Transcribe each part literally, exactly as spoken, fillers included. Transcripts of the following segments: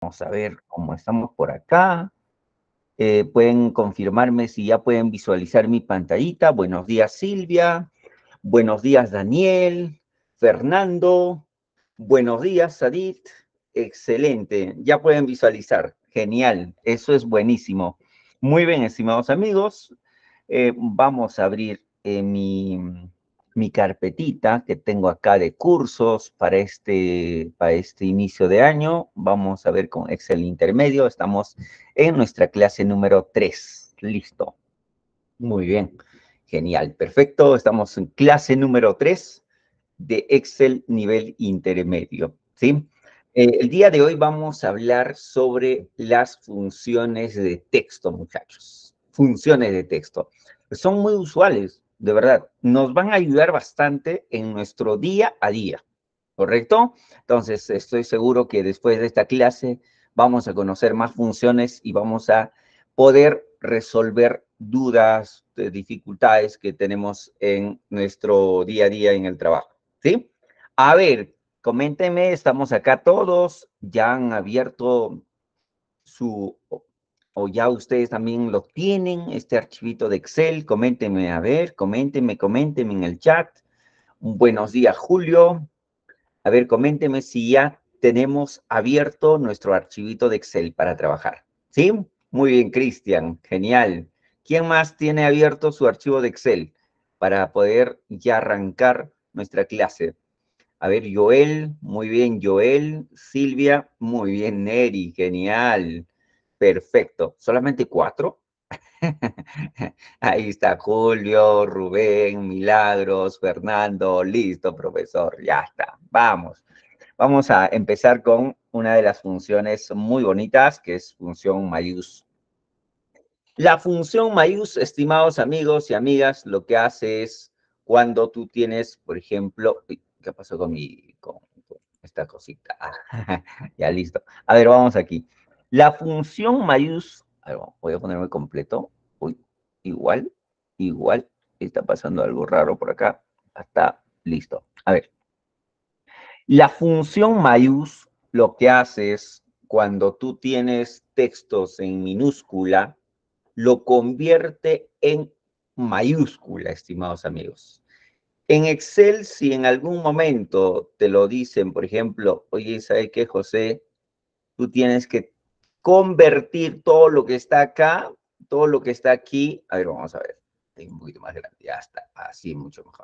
Vamos a ver cómo estamos por acá. Eh, pueden confirmarme si ya pueden visualizar mi pantallita. Buenos días, Silvia. Buenos días, Daniel. Fernando. Buenos días, Sadit. Excelente. Ya pueden visualizar. Genial. Eso es buenísimo. Muy bien, estimados amigos. Eh, vamos a abrir eh, mi, mi carpetita que tengo acá de cursos para este, para este inicio de año. Vamos a ver con Excel intermedio. Estamos en nuestra clase número tres. Listo. Muy bien. Genial. Perfecto. Estamos en clase número tres de Excel nivel intermedio. ¿Sí? Eh, el día de hoy vamos a hablar sobre las funciones de texto, muchachos. Funciones de texto. Son muy usuales, de verdad. Nos van a ayudar bastante en nuestro día a día. ¿Correcto? Entonces, estoy seguro que después de esta clase vamos a conocer más funciones y vamos a poder resolver dudas, dificultades que tenemos en nuestro día a día en el trabajo. ¿Sí? A ver, coméntenme, estamos acá todos, ya han abierto su, o ya ustedes también lo tienen, este archivito de Excel, coméntenme, a ver, coméntenme, coméntenme en el chat. Buenos días, Julio. A ver, coménteme si ya tenemos abierto nuestro archivito de Excel para trabajar. ¿Sí? Muy bien, Cristian. Genial. ¿Quién más tiene abierto su archivo de Excel para poder ya arrancar nuestra clase? A ver, Joel. Muy bien, Joel. Silvia. Muy bien, Neri. Genial. Perfecto. ¿Solamente cuatro? Ahí está Julio, Rubén, Milagros, Fernando. Listo, profesor. Ya está. Vamos. Vamos a empezar con una de las funciones muy bonitas, que es función mayús. La función mayús, estimados amigos y amigas, lo que hace es cuando tú tienes, por ejemplo, ¿qué pasó con mi, con, con esta cosita? Ah, ya listo. A ver, vamos aquí. La función mayús, a ver, voy a ponerme completo. Uy, igual, igual, está pasando algo raro por acá. Está listo. A ver. La función mayús lo que hace es, cuando tú tienes textos en minúscula, lo convierte en mayúscula, estimados amigos. En Excel, si en algún momento te lo dicen, por ejemplo, oye, ¿sabes qué, José? Tú tienes que convertir todo lo que está acá, todo lo que está aquí. A ver, vamos a ver. Tengo un poquito más grande, ya está, así mucho mejor.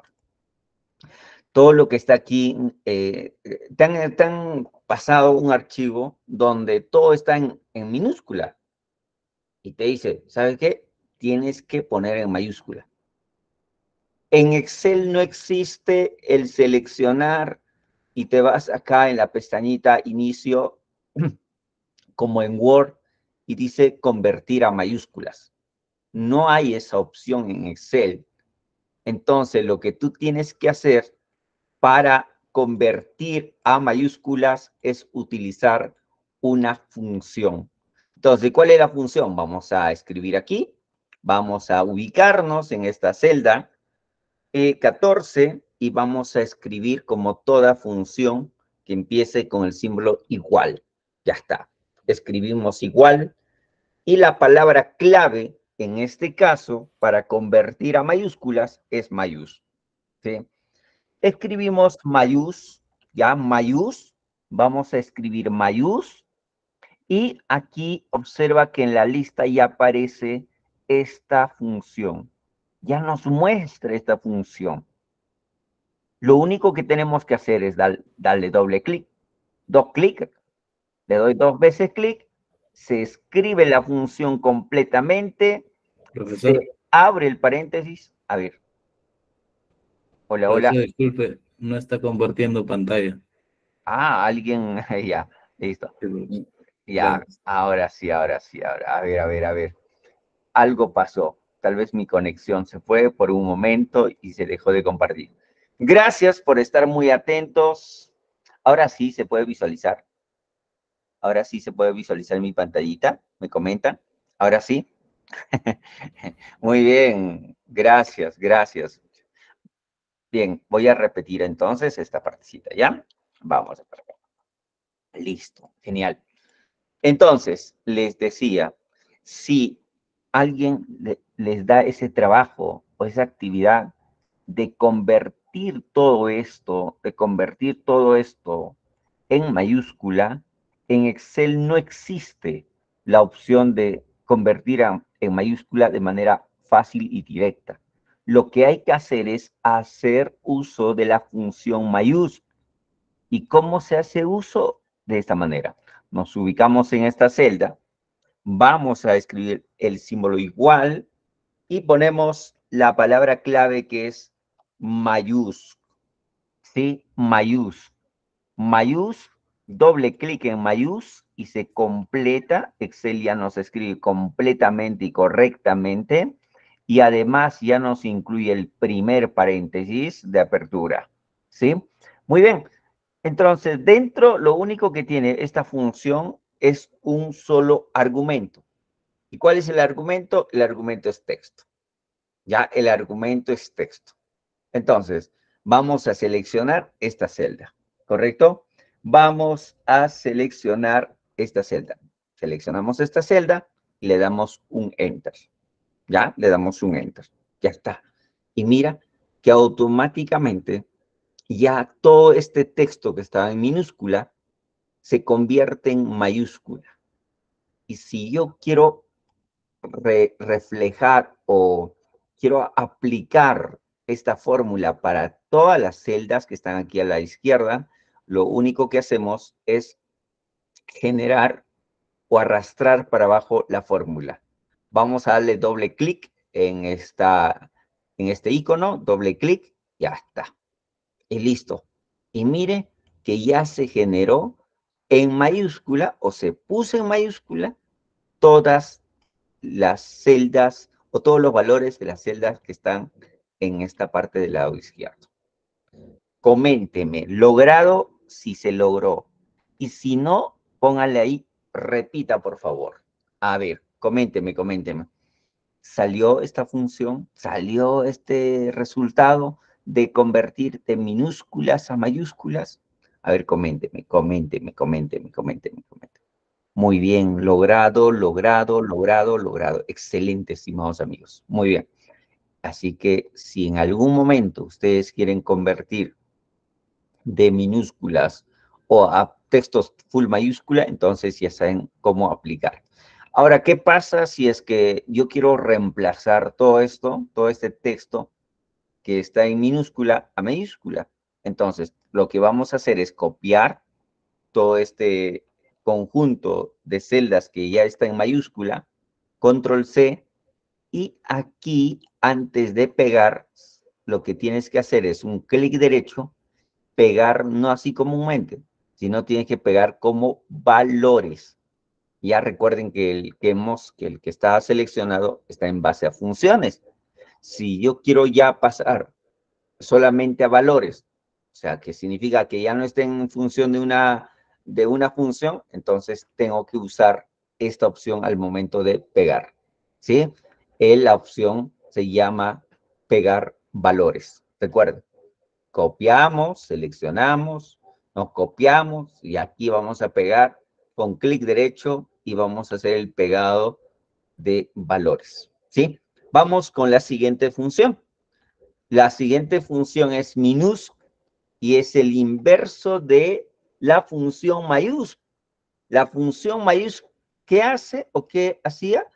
Todo lo que está aquí, eh, te, han, te han pasado un archivo donde todo está en, en minúscula y te dice, ¿sabes qué? Tienes que poner en mayúscula. En Excel no existe el seleccionar y te vas acá en la pestañita inicio, como en Word, y dice convertir a mayúsculas. No hay esa opción en Excel. Entonces, lo que tú tienes que hacer para convertir a mayúsculas es utilizar una función. Entonces, ¿cuál es la función? Vamos a escribir aquí. Vamos a ubicarnos en esta celda eh, catorce y vamos a escribir como toda función que empiece con el símbolo igual. Ya está. Escribimos igual y la palabra clave en este caso para convertir a mayúsculas es mayús. ¿Sí? Escribimos mayús, ya mayús, vamos a escribir mayús y aquí observa que en la lista ya aparece esta función. Ya nos muestra esta función. Lo único que tenemos que hacer es dar, darle doble clic, dos clics, le doy dos veces clic, se escribe la función completamente, Profesor, se abre el paréntesis, a ver, hola, hola. profesor, disculpe, no está compartiendo pantalla. Ah, alguien, ya, listo. Sí, Ya, gracias. ahora sí, ahora sí, ahora. A ver, a ver, a ver. Algo pasó. Tal vez mi conexión se fue por un momento y se dejó de compartir. Gracias por estar muy atentos. Ahora sí se puede visualizar. Ahora sí se puede visualizar mi pantallita. ¿Me comentan? Ahora sí. Muy bien. Gracias, gracias. Bien, voy a repetir entonces esta partecita, ¿ya? Vamos a ver. Listo. Genial. Entonces, les decía, si alguien le- les da ese trabajo o esa actividad de convertir todo esto, de convertir todo esto en mayúscula, en Excel no existe la opción de convertir a- en mayúscula de manera fácil y directa. Lo que hay que hacer es hacer uso de la función mayúscula. ¿Y cómo se hace uso? De esta manera. Nos ubicamos en esta celda, vamos a escribir el símbolo igual y ponemos la palabra clave que es mayús, ¿sí? Mayús. Mayús, doble clic en mayús y se completa. Excel ya nos escribe completamente y correctamente. Y además ya nos incluye el primer paréntesis de apertura, ¿sí? Muy bien. Entonces, dentro, lo único que tiene esta función es un solo argumento. ¿Y cuál es el argumento? El argumento es texto. Ya, el argumento es texto. Entonces, vamos a seleccionar esta celda, ¿correcto? Vamos a seleccionar esta celda. Seleccionamos esta celda y le damos un Enter. ¿Ya? Le damos un Enter. Ya está. Y mira que automáticamente ya todo este texto que estaba en minúscula se convierte en mayúscula. Y si yo quiero re reflejar o quiero aplicar esta fórmula para todas las celdas que están aquí a la izquierda, lo único que hacemos es generar o arrastrar para abajo la fórmula. Vamos a darle doble clic en, esta, en este icono, doble clic, ya está. Y listo. Y mire que ya se generó en mayúscula o se puso en mayúscula todas las celdas o todos los valores de las celdas que están en esta parte del lado izquierdo. Coménteme, logrado si se logró. Y si no, póngale ahí, repita por favor. A ver, coménteme, coménteme. ¿Salió esta función? ¿Salió este resultado de convertir de minúsculas a mayúsculas? A ver, coménteme, coménteme, coménteme, coménteme, coménteme. Muy bien, logrado, logrado, logrado, logrado. Excelente, estimados amigos. Muy bien. Así que si en algún momento ustedes quieren convertir de minúsculas o a textos full mayúscula, entonces ya saben cómo aplicar. Ahora, ¿qué pasa si es que yo quiero reemplazar todo esto, todo este texto que está en minúscula a mayúscula? Entonces, lo que vamos a hacer es copiar todo este conjunto de celdas que ya está en mayúscula, control C, y aquí, antes de pegar, lo que tienes que hacer es un clic derecho, pegar no así comúnmente, sino tienes que pegar como valores. Ya recuerden que el que, hemos, que el que está seleccionado está en base a funciones. Si yo quiero ya pasar solamente a valores, o sea, que significa que ya no esté en función de una, de una función, entonces tengo que usar esta opción al momento de pegar, ¿sí? Eh, la opción se llama pegar valores. Recuerden, copiamos, seleccionamos, nos copiamos y aquí vamos a pegar con clic derecho y vamos a hacer el pegado de valores, ¿sí? Vamos con la siguiente función. La siguiente función es minus y es el inverso de la función mayús. La función mayús, ¿qué hace o qué hacía?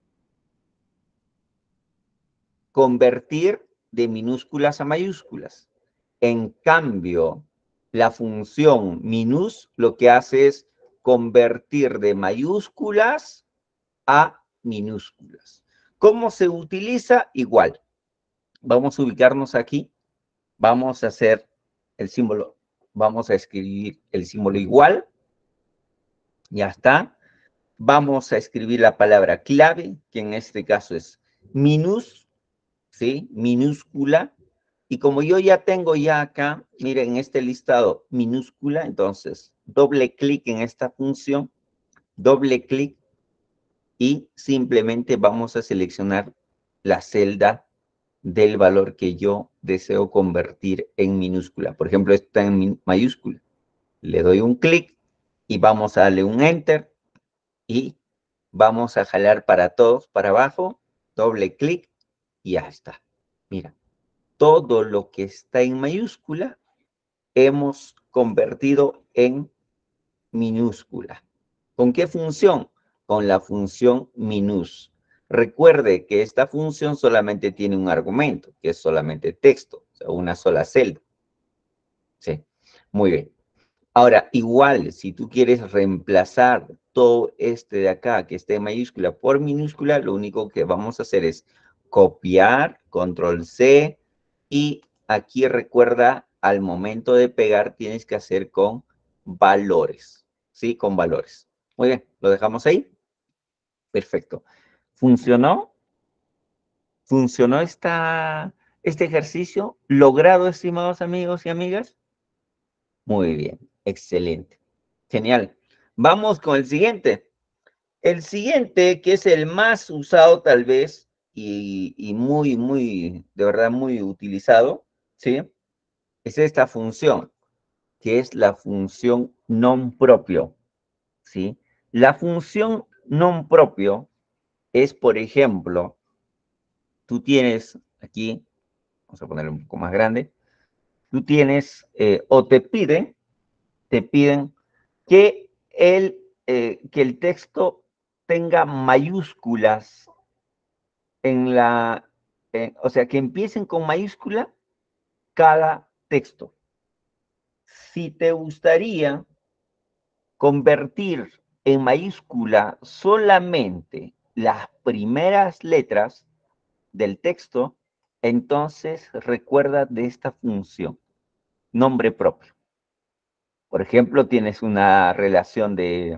Convertir de minúsculas a mayúsculas. En cambio, la función minus lo que hace es convertir de mayúsculas a minúsculas. ¿Cómo se utiliza? Igual. Vamos a ubicarnos aquí. Vamos a hacer el símbolo, vamos a escribir el símbolo igual. Ya está. Vamos a escribir la palabra clave, que en este caso es minus, ¿sí? Minúscula. Y como yo ya tengo ya acá, miren, en este listado minúscula, entonces doble clic en esta función, doble clic y simplemente vamos a seleccionar la celda del valor que yo deseo convertir en minúscula. Por ejemplo, está en mayúscula. Le doy un clic y vamos a darle un Enter y vamos a jalar para todos, para abajo, doble clic y ya está. Mira, todo lo que está en mayúscula hemos convertido en minúscula. ¿Con qué función? Con la función minus. Recuerde que esta función solamente tiene un argumento, que es solamente texto, o sea, una sola celda. Sí, muy bien. Ahora, igual, si tú quieres reemplazar todo este de acá, que esté en mayúscula por minúscula, lo único que vamos a hacer es copiar, control C, y aquí recuerda, al momento de pegar, tienes que hacer con valores, ¿sí? Con valores. Muy bien, ¿lo dejamos ahí? Perfecto. ¿Funcionó? ¿Funcionó esta, este ejercicio? ¿Logrado, estimados amigos y amigas? Muy bien, excelente. Genial. Vamos con el siguiente. El siguiente, que es el más usado tal vez y, y muy, muy, de verdad muy utilizado, ¿sí? Es esta función, que es la función non propio, ¿sí? La función non propio es, por ejemplo, tú tienes aquí, vamos a ponerlo un poco más grande, tú tienes, eh, o te piden, te piden que el, eh, que el texto tenga mayúsculas en la, eh, o sea, que empiecen con mayúscula cada texto. Si te gustaría convertir en mayúscula solamente las primeras letras del texto, entonces recuerda de esta función, nombre propio. Por ejemplo, tienes una relación de,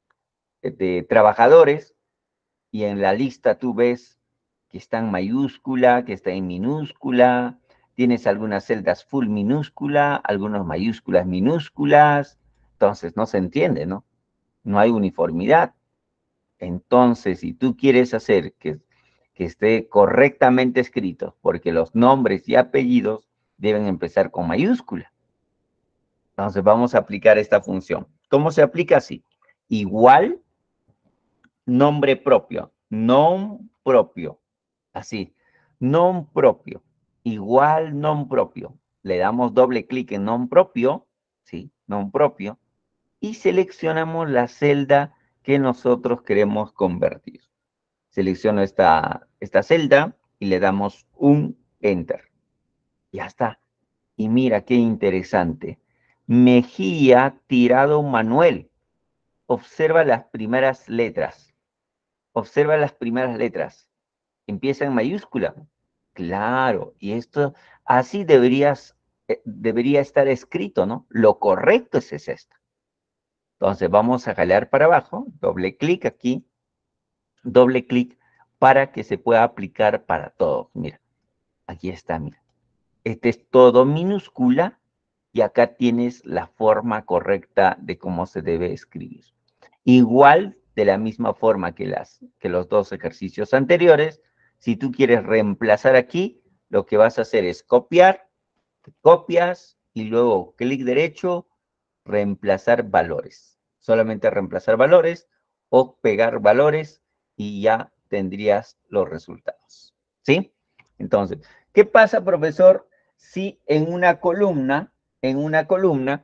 de trabajadores y en la lista tú ves que está en mayúscula, que está en minúscula, tienes algunas celdas full minúscula, algunas mayúsculas minúsculas, entonces no se entiende, ¿no? No hay uniformidad. Entonces, si tú quieres hacer que, que esté correctamente escrito, porque los nombres y apellidos deben empezar con mayúscula. Entonces, vamos a aplicar esta función. ¿Cómo se aplica? Así. Igual nombre propio, nom propio, así, nom propio, igual nom propio. Le damos doble clic en nom propio, ¿sí? Nom propio, y seleccionamos la celda que nosotros queremos convertir. Selecciono esta, esta celda y le damos un enter. Ya está. Y mira qué interesante. Mejía Tirado Manuel. Observa las primeras letras. Observa las primeras letras. Empieza en mayúscula. Claro, y esto así deberías, eh, debería estar escrito, ¿no? Lo correcto es, es esto. Entonces vamos a jalar para abajo, doble clic aquí, doble clic para que se pueda aplicar para todos. Mira, aquí está, mira. Este es todo minúscula y acá tienes la forma correcta de cómo se debe escribir. Igual, de la misma forma que, las, que los dos ejercicios anteriores, si tú quieres reemplazar aquí, lo que vas a hacer es copiar, copias y luego clic derecho, reemplazar valores. Solamente reemplazar valores o pegar valores y ya tendrías los resultados. ¿Sí? Entonces, ¿qué pasa, profesor, si en una columna, en una columna,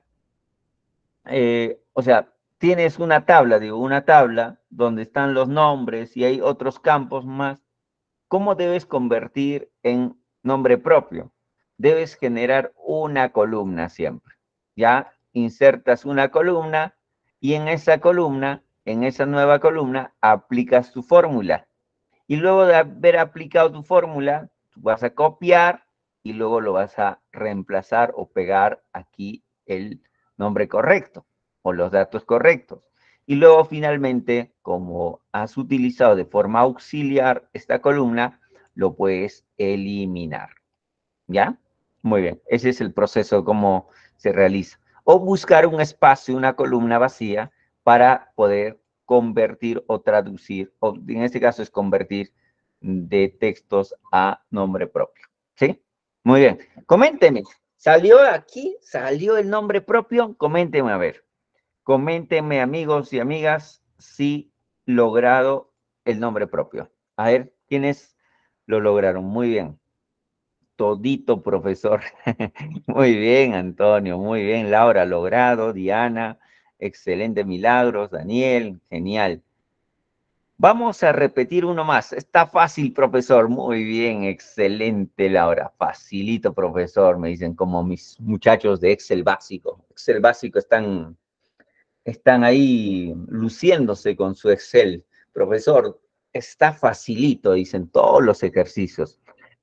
eh, o sea, tienes una tabla, digo, una tabla donde están los nombres y hay otros campos más? ¿Cómo debes convertir en nombre propio? Debes generar una columna siempre. Ya insertas una columna y en esa columna, en esa nueva columna, aplicas tu fórmula. Y luego de haber aplicado tu fórmula, tú vas a copiar y luego lo vas a reemplazar o pegar aquí el nombre correcto o los datos correctos. Y luego finalmente, como has utilizado de forma auxiliar esta columna, lo puedes eliminar. ¿Ya? Muy bien, ese es el proceso como se realiza. O buscar un espacio, una columna vacía para poder convertir o traducir, o en este caso es convertir de textos a nombre propio. ¿Sí? Muy bien. Coménteme, ¿salió aquí? ¿Salió el nombre propio? Coménteme a ver. Coméntenme, amigos y amigas, si logrado el nombre propio? A ver, ¿quiénes lo lograron? Muy bien. Todito, profesor. Muy bien, Antonio, muy bien. Laura, logrado. Diana, excelente. Milagros. Daniel, genial. Vamos a repetir uno más. Está fácil, profesor. Muy bien, excelente, Laura. Facilito, profesor. Me dicen como mis muchachos de Excel básico. Excel básico están, están ahí luciéndose con su Excel. Profesor, está facilito, dicen todos los ejercicios.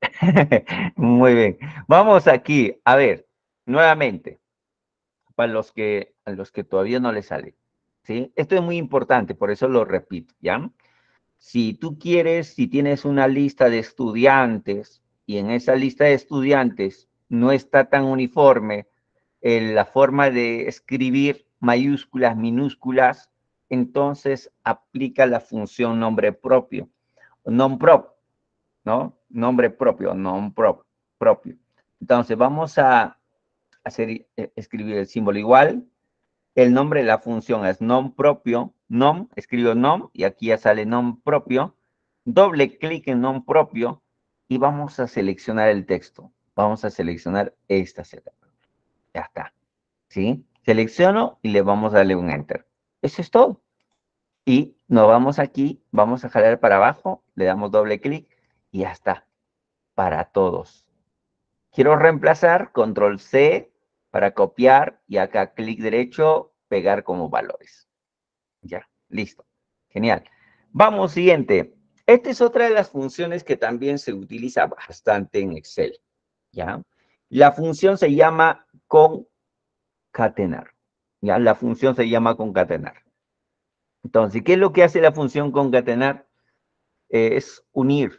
Muy bien. Vamos aquí. A ver, nuevamente, para los que, a los que todavía no les sale. ¿Sí? Esto es muy importante, por eso lo repito, ¿ya? Si tú quieres, si tienes una lista de estudiantes y en esa lista de estudiantes no está tan uniforme eh, la forma de escribir mayúsculas, minúsculas, entonces aplica la función nombre propio, non prop, ¿no? Nombre propio, non prop, propio. Entonces vamos a hacer, eh, escribir el símbolo igual. El nombre de la función es nom propio, nom, escribo nom y aquí ya sale nom propio. Doble clic en nom propio y vamos a seleccionar el texto. Vamos a seleccionar esta celda. Ya está. ¿Sí? Selecciono y le vamos a darle un enter. Eso es todo. Y nos vamos aquí, vamos a jalar para abajo, le damos doble clic y ya está. Para todos. Quiero reemplazar, control C para copiar y acá clic derecho, pegar como valores. Ya, listo. Genial. Vamos, siguiente. Esta es otra de las funciones que también se utiliza bastante en Excel. ¿Ya? La función se llama concatenar. ¿Ya? La función se llama concatenar. Entonces, ¿qué es lo que hace la función concatenar? Eh, es unir.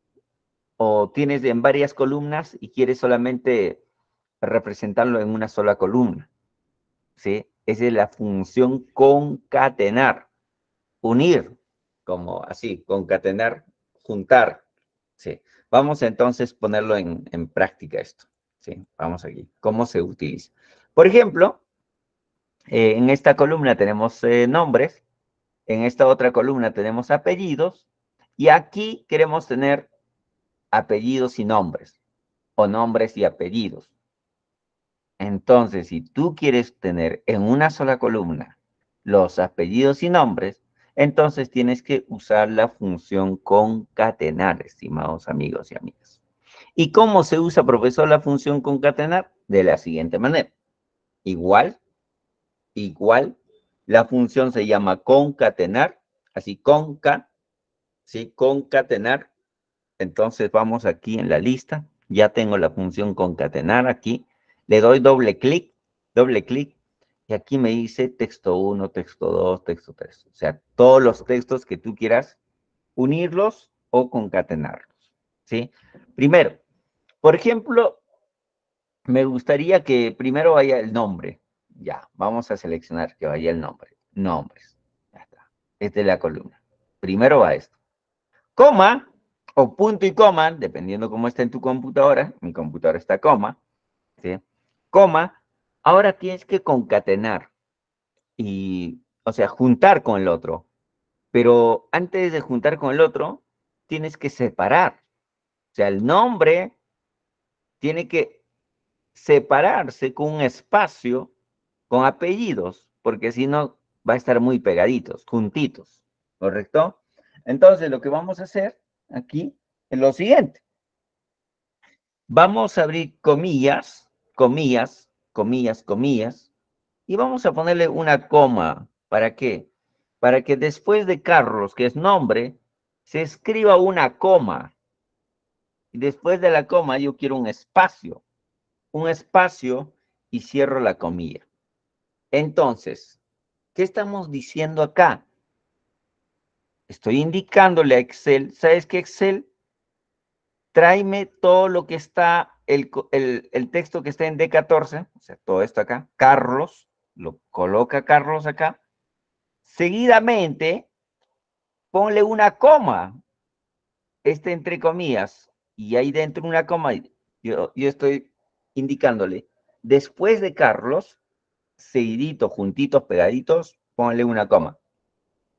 O tienes en varias columnas y quieres solamente representarlo en una sola columna. ¿Sí? Esa es la función concatenar. Unir, como así, concatenar, juntar. ¿Sí? Vamos entonces a ponerlo en, en práctica esto. ¿Sí? Vamos aquí. ¿Cómo se utiliza? Por ejemplo, eh, en esta columna tenemos eh, nombres, en esta otra columna tenemos apellidos, y aquí queremos tener apellidos y nombres, o nombres y apellidos. Entonces, si tú quieres tener en una sola columna los apellidos y nombres, entonces tienes que usar la función concatenar, estimados amigos y amigas. ¿Y cómo se usa, profesor, la función concatenar? De la siguiente manera. Igual, igual, la función se llama concatenar, así conca, ¿sí? Concatenar. Entonces vamos aquí en la lista, ya tengo la función concatenar aquí, le doy doble clic, doble clic, y aquí me dice texto uno, texto dos, texto tres. O sea, todos los textos que tú quieras unirlos o concatenarlos, ¿sí? Primero, por ejemplo, me gustaría que primero vaya el nombre. Ya, vamos a seleccionar que vaya el nombre. Nombres. Ya está. Esta es la columna. Primero va esto. Coma o punto y coma, dependiendo cómo está en tu computadora. Mi computadora está coma. ¿Sí? Coma. Ahora tienes que concatenar. Y, o sea, juntar con el otro. Pero antes de juntar con el otro, tienes que separar. O sea, el nombre tiene que separarse con un espacio con apellidos, porque si no va a estar muy pegaditos, juntitos, ¿correcto? Entonces lo que vamos a hacer aquí es lo siguiente. Vamos a abrir comillas, comillas, comillas, comillas, y vamos a ponerle una coma. ¿Para qué? Para que después de Carlos, que es nombre, se escriba una coma. Y después de la coma yo quiero un espacio. Un espacio y cierro la comilla. Entonces, ¿qué estamos diciendo acá? Estoy indicándole a Excel, ¿sabes qué, Excel? Tráeme todo lo que está, el, el, el texto que está en D catorce, o sea, todo esto acá, Carlos, lo coloca Carlos acá, seguidamente ponle una coma, este entre comillas, y ahí dentro una coma, yo, yo estoy indicándole, después de Carlos, seguidito, juntitos, pegaditos, ponle una coma.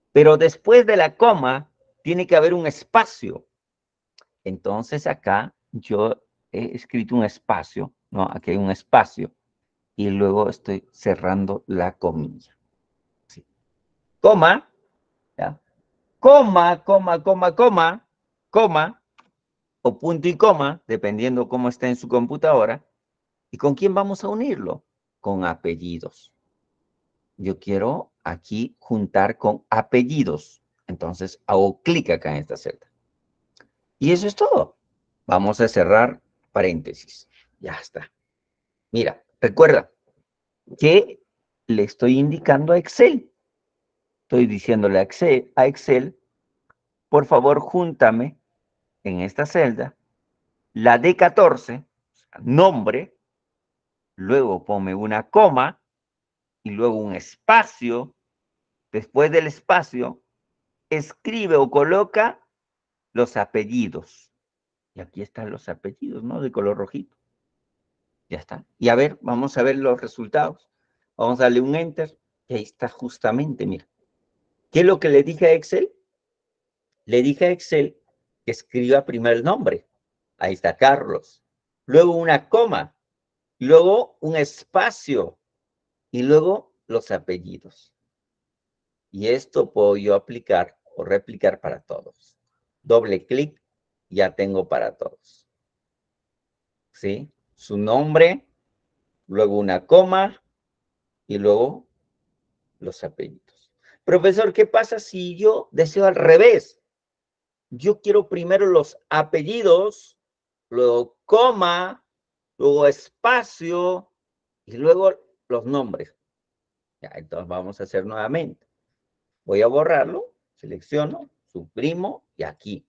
Pero después de la coma, tiene que haber un espacio. Entonces acá yo he escrito un espacio, ¿no? Aquí hay un espacio. Y luego estoy cerrando la comilla. ¿Sí? Coma, ¿ya? Coma, coma, coma, coma, coma, o punto y coma, dependiendo cómo esté en su computadora. ¿Y con quién vamos a unirlo? Con apellidos. Yo quiero aquí juntar con apellidos. Entonces hago clic acá en esta celda. Y eso es todo. Vamos a cerrar paréntesis. Ya está. Mira, recuerda que le estoy indicando a Excel. Estoy diciéndole a Excel, a Excel, por favor, júntame en esta celda la D catorce, nombre, luego ponme una coma y luego un espacio. Después del espacio, escribe o coloca los apellidos. Y aquí están los apellidos, ¿no? De color rojito. Ya está. Y a ver, vamos a ver los resultados. Vamos a darle un enter. Y ahí está justamente, mira. ¿Qué es lo que le dije a Excel? Le dije a Excel que escriba primero el nombre. Ahí está Carlos. Luego una coma. Luego un espacio. Y luego los apellidos. Y esto puedo yo aplicar o replicar para todos. Doble clic, ya tengo para todos. ¿Sí? Su nombre, luego una coma y luego los apellidos. Profesor, ¿qué pasa si yo deseo al revés? Yo quiero primero los apellidos, luego coma, luego espacio y luego los nombres. Ya, entonces vamos a hacer nuevamente. Voy a borrarlo, selecciono, suprimo y aquí.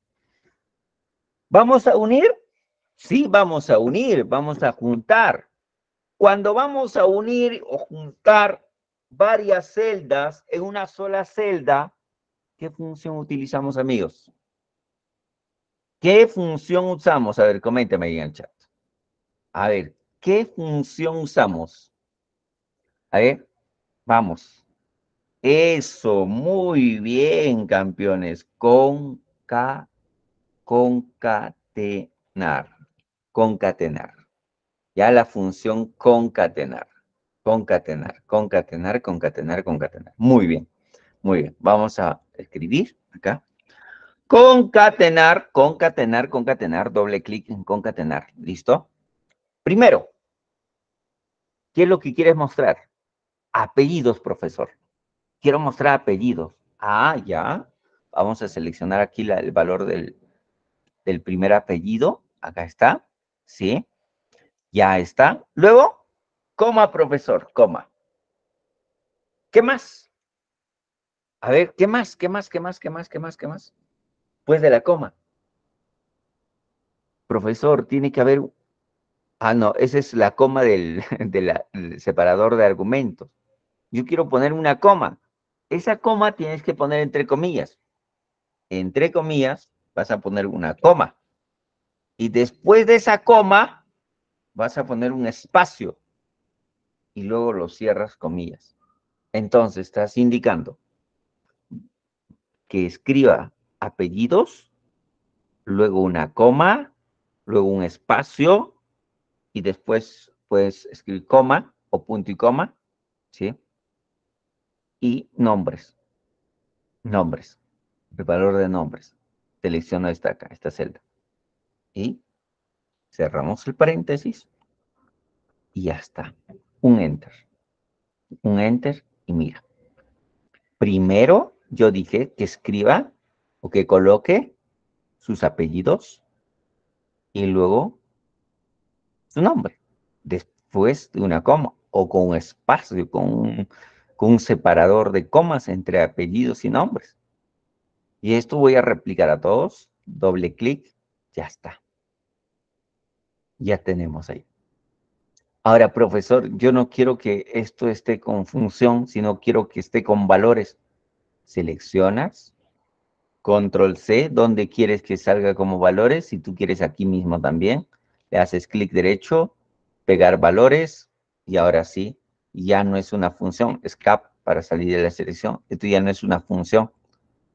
¿Vamos a unir? Sí, vamos a unir, vamos a juntar. Cuando vamos a unir o juntar varias celdas en una sola celda, ¿qué función utilizamos, amigos? ¿Qué función usamos? A ver, coméntame ahí en el chat. A ver, ¿qué función usamos? A ver, vamos. Eso, muy bien, campeones. Conca, concatenar. Concatenar. Ya la función concatenar. Concatenar, concatenar, concatenar, concatenar. Muy bien, muy bien. Vamos a escribir acá. Concatenar, concatenar, concatenar. Doble clic en concatenar. ¿Listo? Primero, ¿qué es lo que quieres mostrar? Apellidos, profesor. Quiero mostrar apellidos. Ah, ya. Vamos a seleccionar aquí la, el valor del, del primer apellido. Acá está. ¿Sí? Ya está. Luego, coma, profesor, coma. ¿Qué más? A ver, ¿qué más? ¿Qué más? ¿Qué más? ¿Qué más? ¿Qué más? ¿Qué más? Pues de la coma. Profesor, tiene que haber... Ah, no, esa es la coma del, de la, del separador de argumentos. Yo quiero poner una coma. Esa coma tienes que poner entre comillas. Entre comillas vas a poner una coma. Y después de esa coma vas a poner un espacio. Y luego lo cierras comillas. Entonces estás indicando que escriba apellidos, luego una coma, luego un espacio, y después puedes escribir coma o punto y coma, ¿sí? Y nombres, nombres, el valor de nombres. Selecciono esta acá, esta celda. Y cerramos el paréntesis y ya está. Un enter. Un enter y mira. Primero yo dije que escriba o que coloque sus apellidos y luego su nombre. Después de una coma o con un espacio, con un, con un separador de comas entre apellidos y nombres. Y esto voy a replicar a todos. Doble clic. Ya está. Ya tenemos ahí. Ahora, profesor, yo no quiero que esto esté con función, sino quiero que esté con valores. Seleccionas. Control C, donde quieres que salga como valores. Si tú quieres aquí mismo también. Le haces clic derecho. Pegar valores. Y ahora sí, ya no es una función. Escape para salir de la selección. Esto ya no es una función.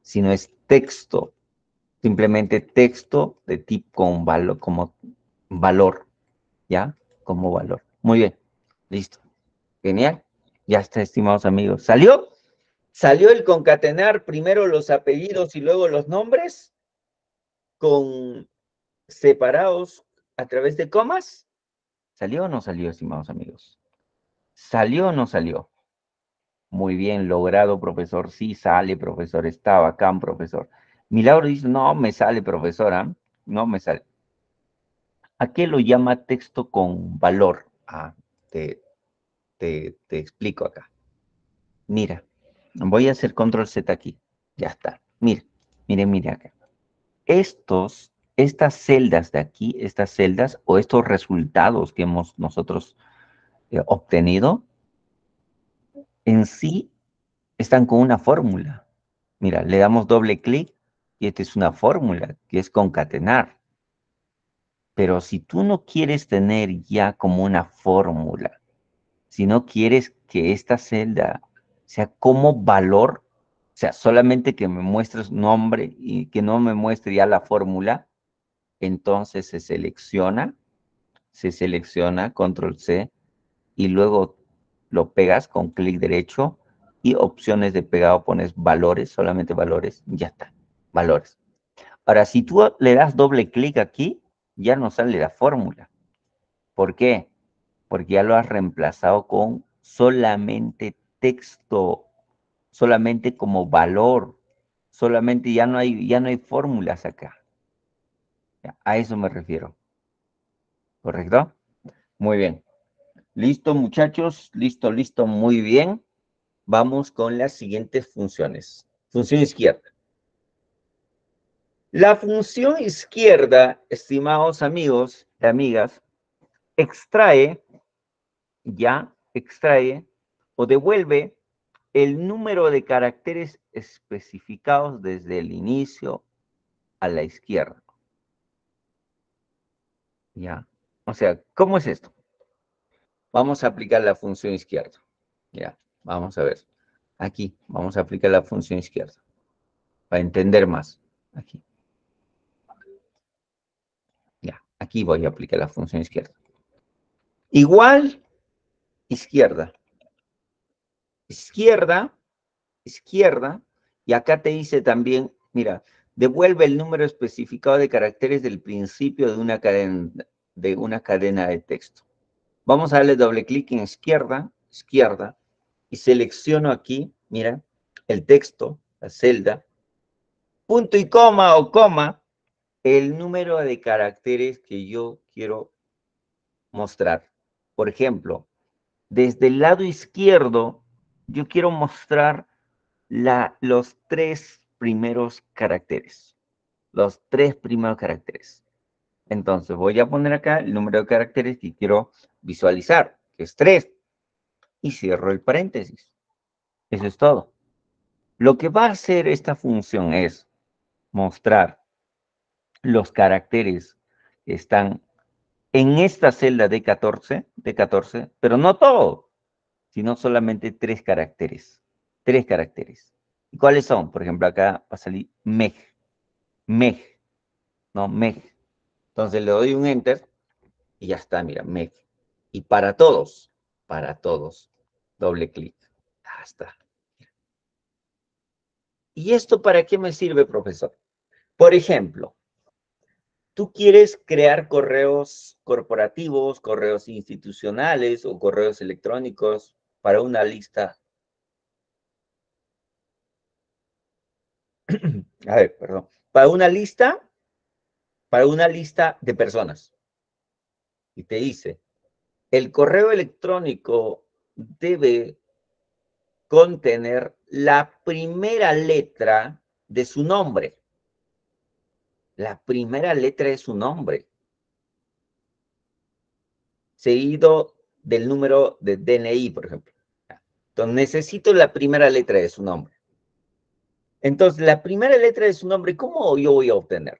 sino es texto. Simplemente texto de tipo con valor, como valor, ¿ya? Como valor. Muy bien, listo. Genial. Ya está, estimados amigos. ¿Salió? ¿Salió el concatenar primero los apellidos y luego los nombres? Con separados a través de comas. ¿Salió o no salió, estimados amigos? ¿Salió o no salió? Muy bien, logrado, profesor. Sí, sale, profesor. Está bacán, profesor. Milagro dice, no me sale, profesora. No me sale. ¿A qué lo llama texto con valor? Ah, te, te, te explico acá. Mira, voy a hacer control Z aquí. Ya está. Mira, mire, mire acá. Estos, estas celdas de aquí, estas celdas o estos resultados que hemos nosotros eh, obtenido, en sí están con una fórmula. Mira, le damos doble clic y esta es una fórmula que es concatenar. Pero si tú no quieres tener ya como una fórmula, si no quieres que esta celda sea como valor, o sea, solamente que me muestres nombre y que no me muestre ya la fórmula, entonces se selecciona, se selecciona, control C, y luego lo pegas con clic derecho y opciones de pegado pones valores, solamente valores, ya está, valores. Ahora, si tú le das doble clic aquí, ya no sale la fórmula. ¿Por qué? Porque ya lo has reemplazado con solamente texto, solamente como valor, solamente ya no hay, ya no hay fórmulas acá. A eso me refiero. ¿Correcto? Muy bien. Listo, muchachos. Listo, listo. Muy bien. Vamos con las siguientes funciones. Función izquierda. La función izquierda, estimados amigos y amigas, extrae, ya, extrae o devuelve el número de caracteres especificados desde el inicio a la izquierda. ¿Ya? O sea, ¿cómo es esto? Vamos a aplicar la función izquierda. Ya, vamos a ver. Aquí, vamos a aplicar la función izquierda. Para entender más. Aquí. Ya, aquí voy a aplicar la función izquierda. Igual, izquierda. Izquierda, izquierda. Y acá te dice también, mira, devuelve el número especificado de caracteres del principio de una cadena de, una cadena de texto. Vamos a darle doble clic en izquierda, izquierda, y selecciono aquí, mira, el texto, la celda, punto y coma o coma, el número de caracteres que yo quiero mostrar. Por ejemplo, desde el lado izquierdo, yo quiero mostrar la, los tres primeros caracteres. Los tres primeros caracteres. Entonces, voy a poner acá el número de caracteres que quiero visualizar, que es tres. Y cierro el paréntesis. Eso es todo. Lo que va a hacer esta función es mostrar los caracteres que están en esta celda de catorce, de catorce, pero no todo, sino solamente tres caracteres. Tres caracteres. ¿Y cuáles son? Por ejemplo, acá va a salir meg. Meg. ¿No? Meg. Entonces le doy un enter y ya está, mira, meg. Y para todos, para todos, doble clic. Ya está. ¿Y esto para qué me sirve, profesor? Por ejemplo, tú quieres crear correos corporativos, correos institucionales o correos electrónicos para una lista. A ver, perdón. Para una lista, para una lista de personas. Y te dice, el correo electrónico debe contener la primera letra de su nombre. La primera letra de su nombre. Seguido del número de D N I, por ejemplo. Entonces, necesito la primera letra de su nombre. Entonces, la primera letra de su nombre, ¿cómo yo voy a obtener?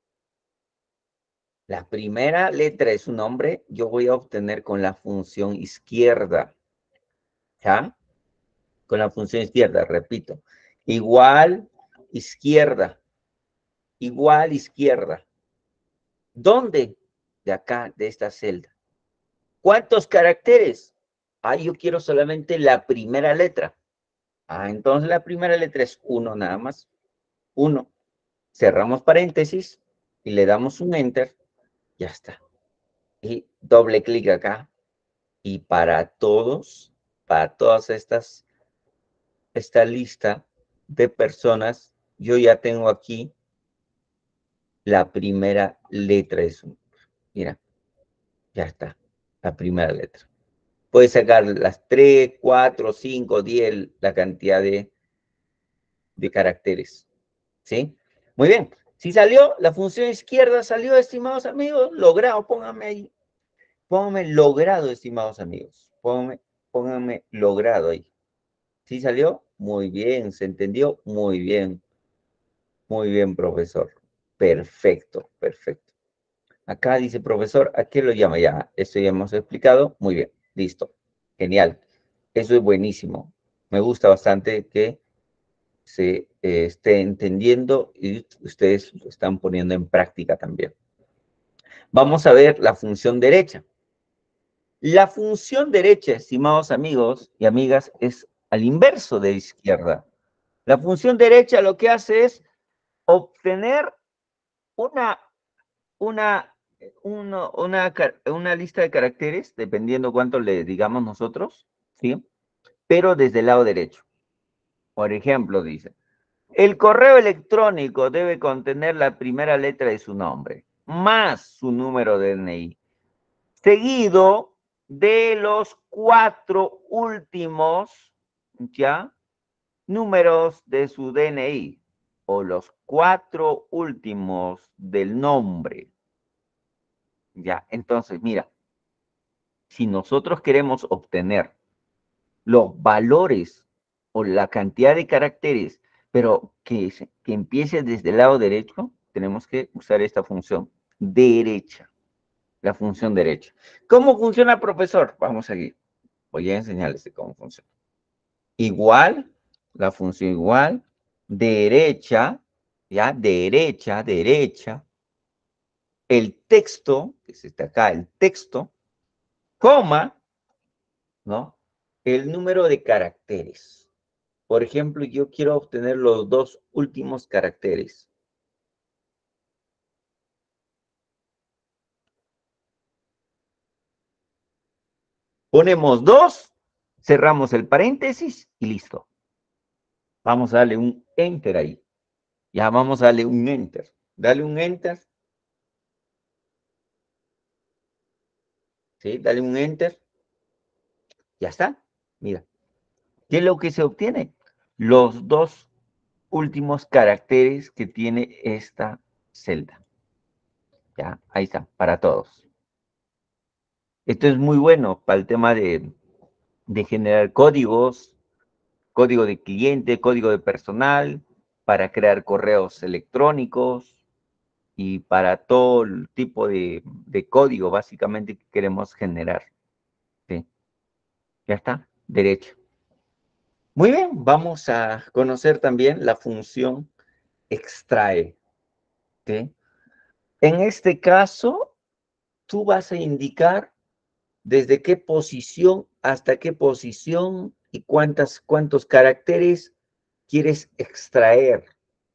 La primera letra de su nombre, yo voy a obtener con la función izquierda. ¿Ya? Con la función izquierda, repito. Igual, izquierda. Igual izquierda. ¿Dónde? De acá, de esta celda. ¿Cuántos caracteres? Ah, yo quiero solamente la primera letra. Ah, entonces la primera letra es uno nada más. Uno. Cerramos paréntesis y le damos un enter. Ya está. Y doble clic acá. Y para todos, para todas estas, esta lista de personas, yo ya tengo aquí la primera letra de su. Mira, ya está. La primera letra. Puedes sacar las tres, cuatro, cinco, diez, la cantidad de, de caracteres. ¿Sí? Muy bien. Si salió, la función izquierda salió, estimados amigos, logrado, pónganme ahí. Pónganme logrado, estimados amigos. Pónganme, pónganme logrado ahí. ¿Sí salió? Muy bien. ¿Se entendió? Muy bien. Muy bien, profesor. Perfecto, perfecto. Acá dice, profesor, ¿a qué lo llama? Ya, esto ya hemos explicado. Muy bien, listo. Genial. Eso es buenísimo. Me gusta bastante que se eh, esté entendiendo y ustedes lo están poniendo en práctica también. Vamos a ver la función derecha. La función derecha, estimados amigos y amigas, es al inverso de izquierda. La función derecha lo que hace es obtener una, una, uno- una, ca- una lista de caracteres, dependiendo cuánto le digamos nosotros, ¿sí? Pero desde el lado derecho. Por ejemplo, dice, el correo electrónico debe contener la primera letra de su nombre, más su número de D N I, seguido de los cuatro últimos, ¿ya? Números de su D N I, o los cuatro últimos del nombre. Ya, entonces, mira, si nosotros queremos obtener los valores o la cantidad de caracteres, pero que, que empiece desde el lado derecho, tenemos que usar esta función derecha, la función derecha. ¿Cómo funciona, profesor? Vamos a seguir. Voy a enseñarles cómo funciona. Igual, la función igual, derecha, ya, derecha, derecha, el texto, que es este acá, el texto, coma, ¿no? El número de caracteres. Por ejemplo, yo quiero obtener los dos últimos caracteres. Ponemos dos, cerramos el paréntesis y listo. Vamos a darle un enter ahí. Ya vamos a darle un enter. Dale un enter. ¿Sí? Dale un enter. Ya está. Mira. ¿Qué es lo que se obtiene? Los dos últimos caracteres que tiene esta celda. Ya, ahí está, para todos. Esto es muy bueno para el tema de, de generar códigos, código de cliente, código de personal, para crear correos electrónicos y para todo el tipo de, de código básicamente que queremos generar. ¿Sí? Ya está, derecho. Muy bien, vamos a conocer también la función extrae. ¿Sí? En este caso, tú vas a indicar desde qué posición hasta qué posición y cuántas, cuántos caracteres quieres extraer.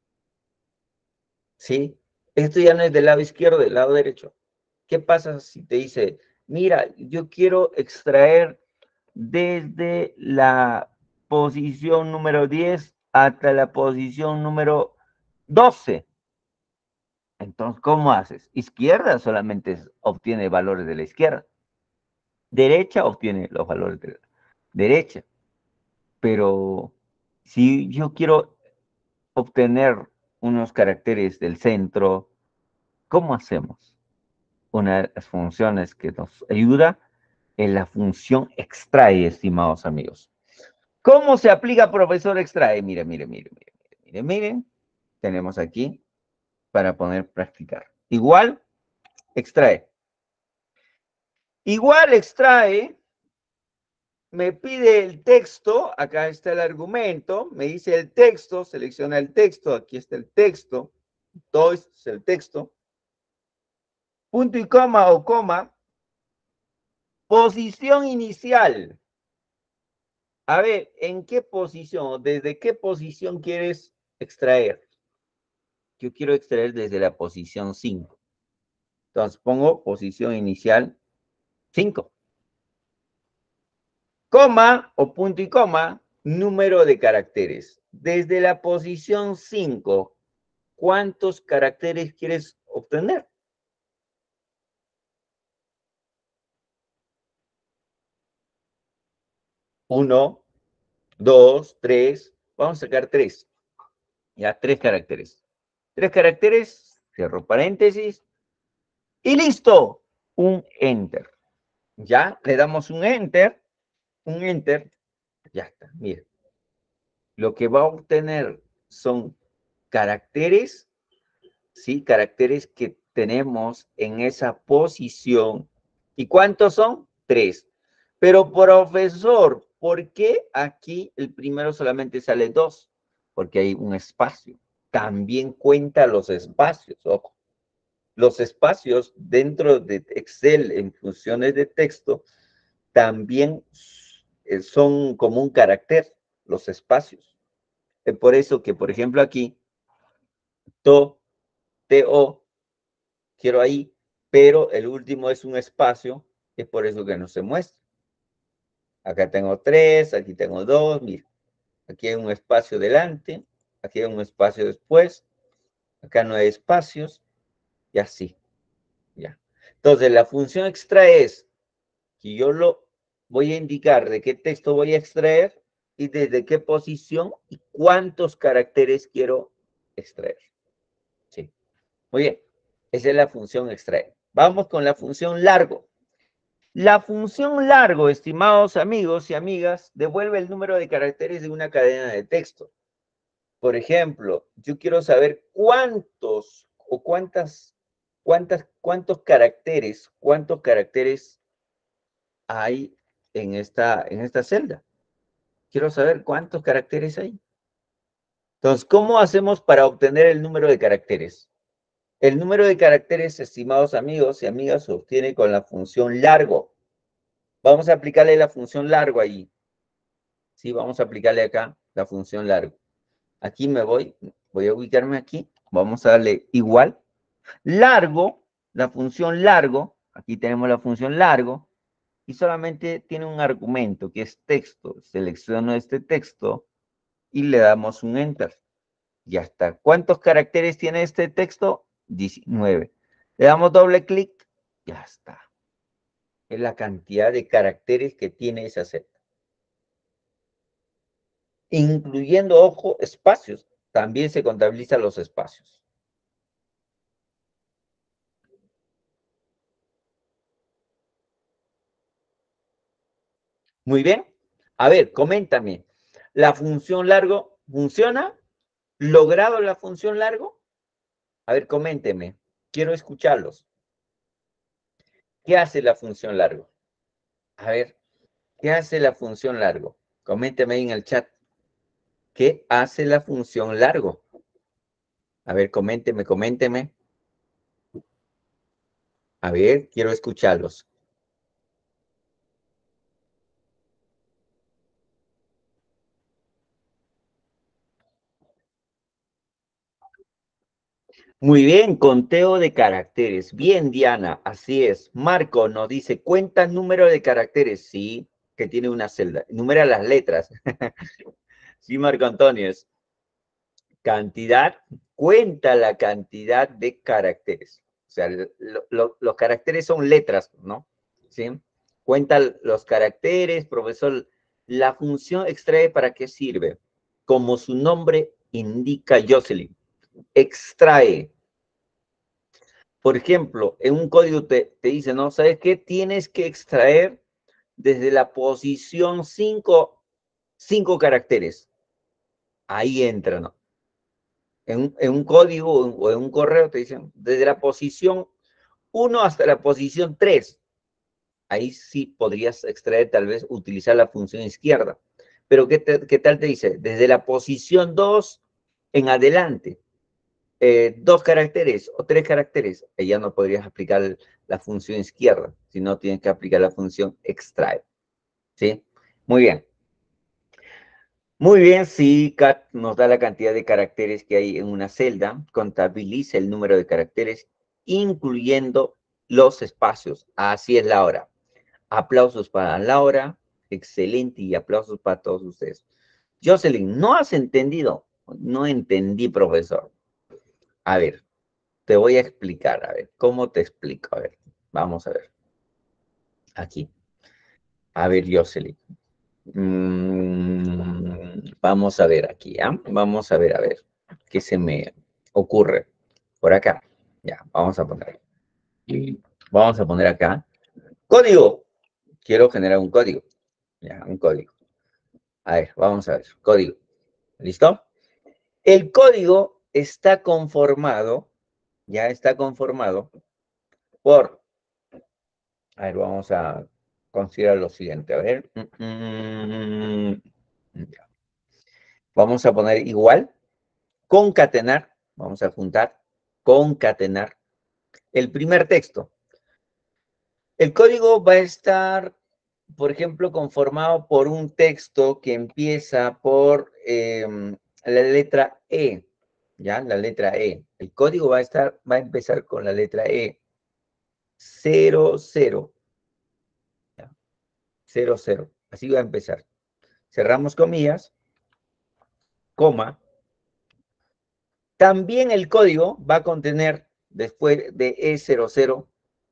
¿Sí? Esto ya no es del lado izquierdo, del lado derecho. ¿Qué pasa si te dice, mira, yo quiero extraer desde la posición número diez hasta la posición número doce? Entonces, ¿cómo haces? Izquierda solamente obtiene valores de la izquierda. Derecha obtiene los valores de la derecha. Pero si yo quiero obtener unos caracteres del centro, ¿cómo hacemos? Una de las funciones que nos ayuda es la función extrae, estimados amigos. ¿Cómo se aplica, profesor extrae? Mire, mire, mire, mire, mire, mire. Tenemos aquí para poner practicar. Igual, extrae. Igual extrae me pide el texto, acá está el argumento, me dice el texto, selecciona el texto, aquí está el texto, todo esto es el texto, punto y coma o coma, posición inicial. A ver, ¿en qué posición, desde qué posición quieres extraer? Yo quiero extraer desde la posición cinco. Entonces pongo posición inicial cinco. Coma o punto y coma, número de caracteres. Desde la posición cinco, ¿cuántos caracteres quieres obtener? Uno, dos, tres. Vamos a sacar tres. Ya, tres caracteres. Tres caracteres, cierro paréntesis. Y listo. Un enter. Ya, le damos un enter. Un enter. Ya está, mira. Lo que va a obtener son caracteres, ¿sí? Caracteres que tenemos en esa posición. ¿Y cuántos son? Tres. Pero, profesor, ¿por qué aquí el primero solamente sale dos? Porque hay un espacio. También cuenta los espacios, ojo. Los espacios dentro de Excel en funciones de texto también son como un carácter, los espacios. Es por eso que, por ejemplo, aquí, to, to, quiero ahí, pero el último es un espacio, es por eso que no se muestra. Acá tengo tres, aquí tengo dos, mira. Aquí hay un espacio delante, aquí hay un espacio después, acá no hay espacios, y así, ya. Entonces, la función extrae es que yo lo voy a indicar de qué texto voy a extraer y desde qué posición y cuántos caracteres quiero extraer. Sí. Muy bien. Esa es la función extraer. Vamos con la función largo. La función largo, estimados amigos y amigas, devuelve el número de caracteres de una cadena de texto. Por ejemplo, yo quiero saber cuántos o cuántas, cuántas, cuántos caracteres, cuántos caracteres hay en esta, en esta celda. Quiero saber cuántos caracteres hay. Entonces, ¿cómo hacemos para obtener el número de caracteres? El número de caracteres, estimados amigos y amigas, se obtiene con la función largo. Vamos a aplicarle la función largo ahí. Sí, vamos a aplicarle acá la función largo. Aquí me voy, voy a ubicarme aquí. Vamos a darle igual. Largo, la función largo. Aquí tenemos la función largo. Y solamente tiene un argumento que es texto. Selecciono este texto y le damos un enter. Ya está. ¿Cuántos caracteres tiene este texto? diecinueve. Le damos doble clic. Ya está. Es la cantidad de caracteres que tiene esa celda. Incluyendo, ojo, espacios. También se contabilizan los espacios. Muy bien. A ver, coméntame. ¿La función largo funciona? ¿Logrado la función largo? A ver, coménteme. Quiero escucharlos. ¿Qué hace la función largo? A ver, ¿qué hace la función largo? Coménteme ahí en el chat. ¿Qué hace la función largo? A ver, coménteme, coménteme. A ver, quiero escucharlos. Muy bien, conteo de caracteres. Bien, Diana, así es. Marco nos dice, cuenta el número de caracteres. Sí, que tiene una celda. Numera las letras. Sí, Marco Antonio, es cantidad, cuenta la cantidad de caracteres. O sea, lo, lo, los caracteres son letras, ¿no? ¿Sí? Cuenta los caracteres, profesor. La función extrae, ¿para qué sirve? Como su nombre indica, Jocelyn, extrae. Por ejemplo, en un código te, te dice, ¿no? ¿Sabes qué? Tienes que extraer desde la posición cinco, cinco caracteres. Ahí entra, ¿no? En un, en un código o en un correo te dicen, desde la posición uno hasta la posición tres. ahí sí podrías extraer, tal vez, utilizar la función izquierda. Pero ¿qué, te, qué tal te dice? Desde la posición dos en adelante, eh, dos caracteres o tres caracteres, ahí ya no podrías aplicar la función izquierda, sino tienes que aplicar la función extrae. ¿Sí? Muy bien. Muy bien, si cat nos da la cantidad de caracteres que hay en una celda, contabiliza el número de caracteres, incluyendo los espacios. Así es, Laura. Aplausos para Laura. Excelente, y aplausos para todos ustedes. Jocelyn, ¿no has entendido? No entendí, profesor. A ver, te voy a explicar. A ver, ¿cómo te explico? A ver, vamos a ver. Aquí. A ver, Jocelyn. Mm, vamos a ver aquí, ¿ah? Vamos a ver, a ver, qué se me ocurre por acá. Ya, vamos a poner. Y vamos a poner acá. Código. Quiero generar un código. Ya, un código. A ver, vamos a ver. Código. ¿Listo? El código está conformado, ya está conformado por, a ver, vamos a considerar lo siguiente. A ver. Mm, mm, ya. Vamos a poner igual. Concatenar, vamos a juntar, concatenar el primer texto. El código va a estar, por ejemplo, conformado por un texto que empieza por eh, la letra E, ¿ya? La letra E. El código va a estar, va a empezar con la letra E. Cero, cero. ¿Ya? Cero, cero. Así va a empezar. Cerramos comillas, coma. También el código va a contener, después de E cero cero,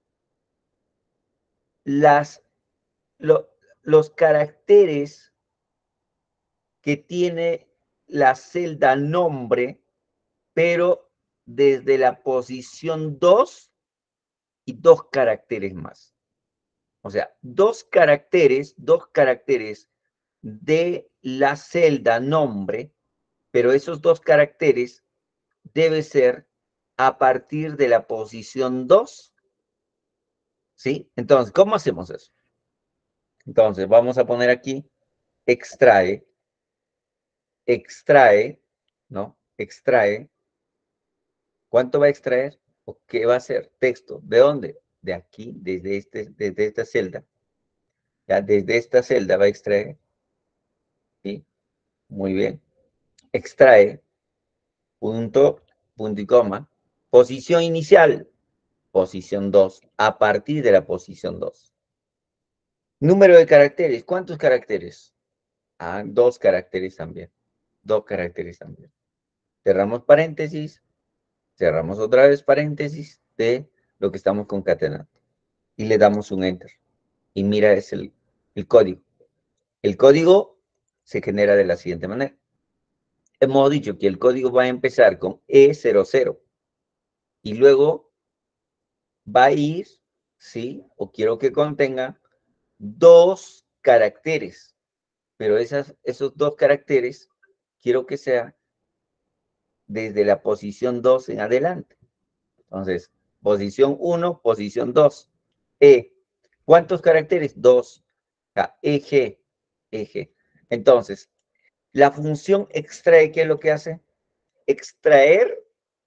las, lo, los caracteres que tiene la celda nombre, pero desde la posición dos y dos caracteres más. O sea, dos caracteres, dos caracteres de la celda nombre, pero esos dos caracteres debe ser a partir de la posición dos. ¿Sí? Entonces, ¿cómo hacemos eso? Entonces, vamos a poner aquí, extrae, extrae, ¿no? Extrae. ¿Cuánto va a extraer? ¿O qué va a hacer? Texto. ¿De dónde? De aquí, desde, este, desde esta celda. Ya, desde esta celda va a extraer. ¿Sí? Muy bien. Extrae, punto, punto y coma. Posición inicial, posición dos. A partir de la posición dos. Número de caracteres. ¿Cuántos caracteres? Ah, dos caracteres también. Dos caracteres también. Cerramos paréntesis. Cerramos otra vez paréntesis de lo que estamos concatenando. Y le damos un enter. Y mira, es el, el código. El código se genera de la siguiente manera. Hemos dicho que el código va a empezar con E cero cero. Y luego va a ir, ¿sí? O quiero que contenga dos caracteres. Pero esas, esos dos caracteres quiero que sea desde la posición dos en adelante. Entonces, posición uno, posición dos. E. ¿Cuántos caracteres? Dos. Eje, eje. Entonces, la función extrae, ¿qué es lo que hace? Extraer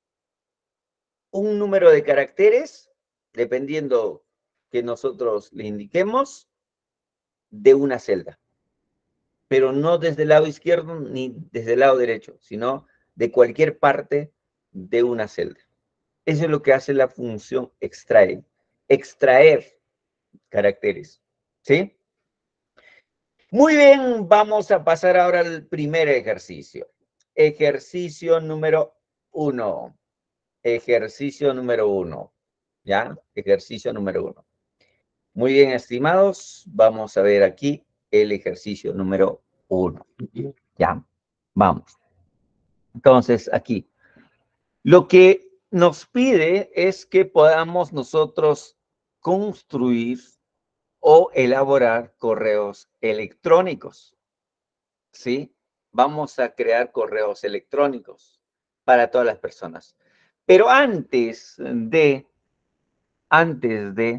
un número de caracteres, dependiendo que nosotros le indiquemos, de una celda. Pero no desde el lado izquierdo ni desde el lado derecho, sino de cualquier parte de una celda. Eso es lo que hace la función extrae. Extraer caracteres. ¿Sí? Muy bien, vamos a pasar ahora al primer ejercicio. Ejercicio número uno. Ejercicio número uno. ¿Ya? Ejercicio número uno. Muy bien, estimados. Vamos a ver aquí el ejercicio número uno. ¿Ya? Vamos. Entonces, aquí. Lo que nos pide es que podamos nosotros construir o elaborar correos electrónicos. ¿Sí? Vamos a crear correos electrónicos para todas las personas. Pero antes de, antes de,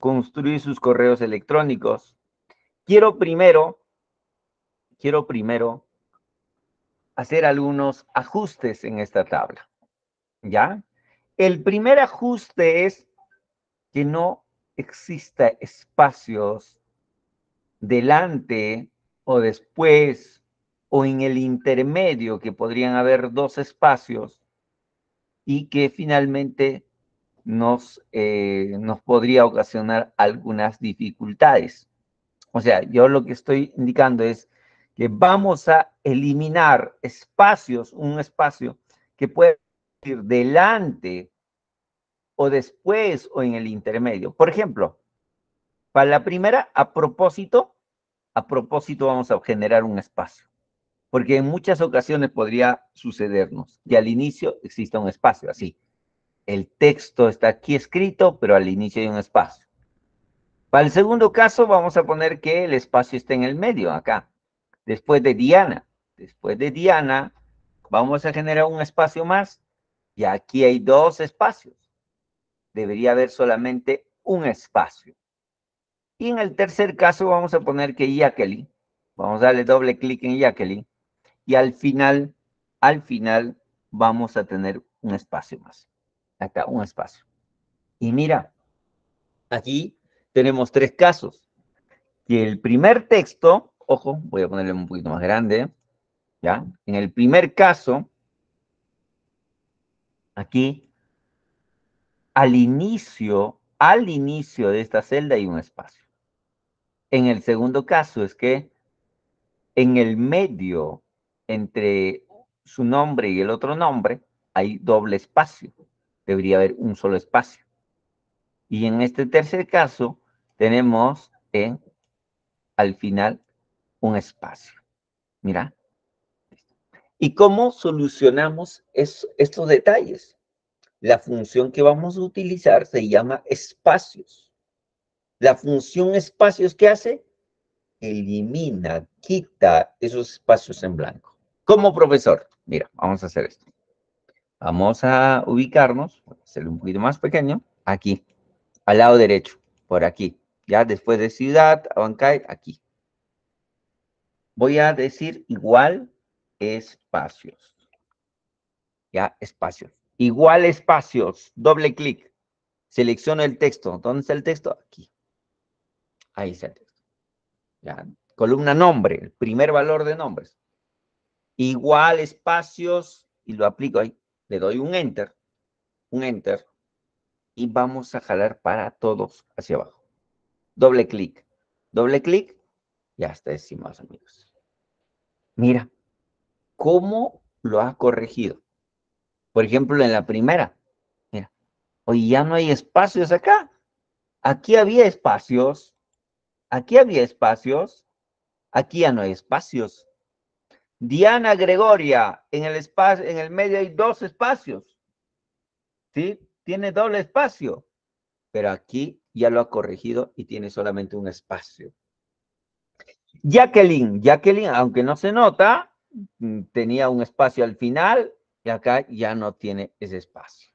construir sus correos electrónicos, quiero primero, quiero primero hacer algunos ajustes en esta tabla, ¿ya? El primer ajuste es que no exista espacios delante o después o en el intermedio, que podrían haber dos espacios y que finalmente nos, eh, nos podría ocasionar algunas dificultades. O sea, yo lo que estoy indicando es que vamos a eliminar espacios, un espacio que puede ir delante o después o en el intermedio. Por ejemplo, para la primera, a propósito, a propósito vamos a generar un espacio, porque en muchas ocasiones podría sucedernos que al inicio exista un espacio, así. El texto está aquí escrito, pero al inicio hay un espacio. Para el segundo caso, vamos a poner que el espacio está en el medio, acá. Después de Diana. Después de Diana, vamos a generar un espacio más. Y aquí hay dos espacios. Debería haber solamente un espacio. Y en el tercer caso, vamos a poner que Jacqueline. Vamos a darle doble clic en Jacqueline. Y al final, al final, vamos a tener un espacio más. Acá, un espacio. Y mira, aquí tenemos tres casos. Que el primer texto, ojo, voy a ponerle un poquito más grande, ¿ya? En el primer caso, aquí, al inicio, al inicio de esta celda hay un espacio. En el segundo caso es que en el medio, entre su nombre y el otro nombre, hay doble espacio. Debería haber un solo espacio. Y en este tercer caso, tenemos en, al final un espacio. Mira. ¿Y cómo solucionamos es, estos detalles? La función que vamos a utilizar se llama espacios. La función espacios, ¿qué hace? Elimina, quita esos espacios en blanco. Como profesor, mira, vamos a hacer esto. Vamos a ubicarnos, voy a hacerlo un poquito más pequeño, aquí, al lado derecho, por aquí. Ya después de ciudad, Abancay, aquí. Voy a decir igual espacios. Ya, espacios. Igual espacios, doble clic. Selecciono el texto. ¿Dónde está el texto? Aquí. Ahí está el texto. Ya. Columna nombre, el primer valor de nombres. Igual espacios, y lo aplico ahí. Le doy un enter, un enter, y vamos a jalar para todos hacia abajo. Doble clic. Doble clic, ya está, estimados amigos. Mira, cómo lo ha corregido. Por ejemplo, en la primera. Mira, hoy ya no hay espacios acá. Aquí había espacios. Aquí había espacios. Aquí ya no hay espacios. Diana Gregoria, en el espacio, en el medio hay dos espacios. ¿Sí? Tiene doble espacio. Pero aquí ya lo ha corregido y tiene solamente un espacio. Jacqueline, Jacqueline, aunque no se nota, tenía un espacio al final y acá ya no tiene ese espacio.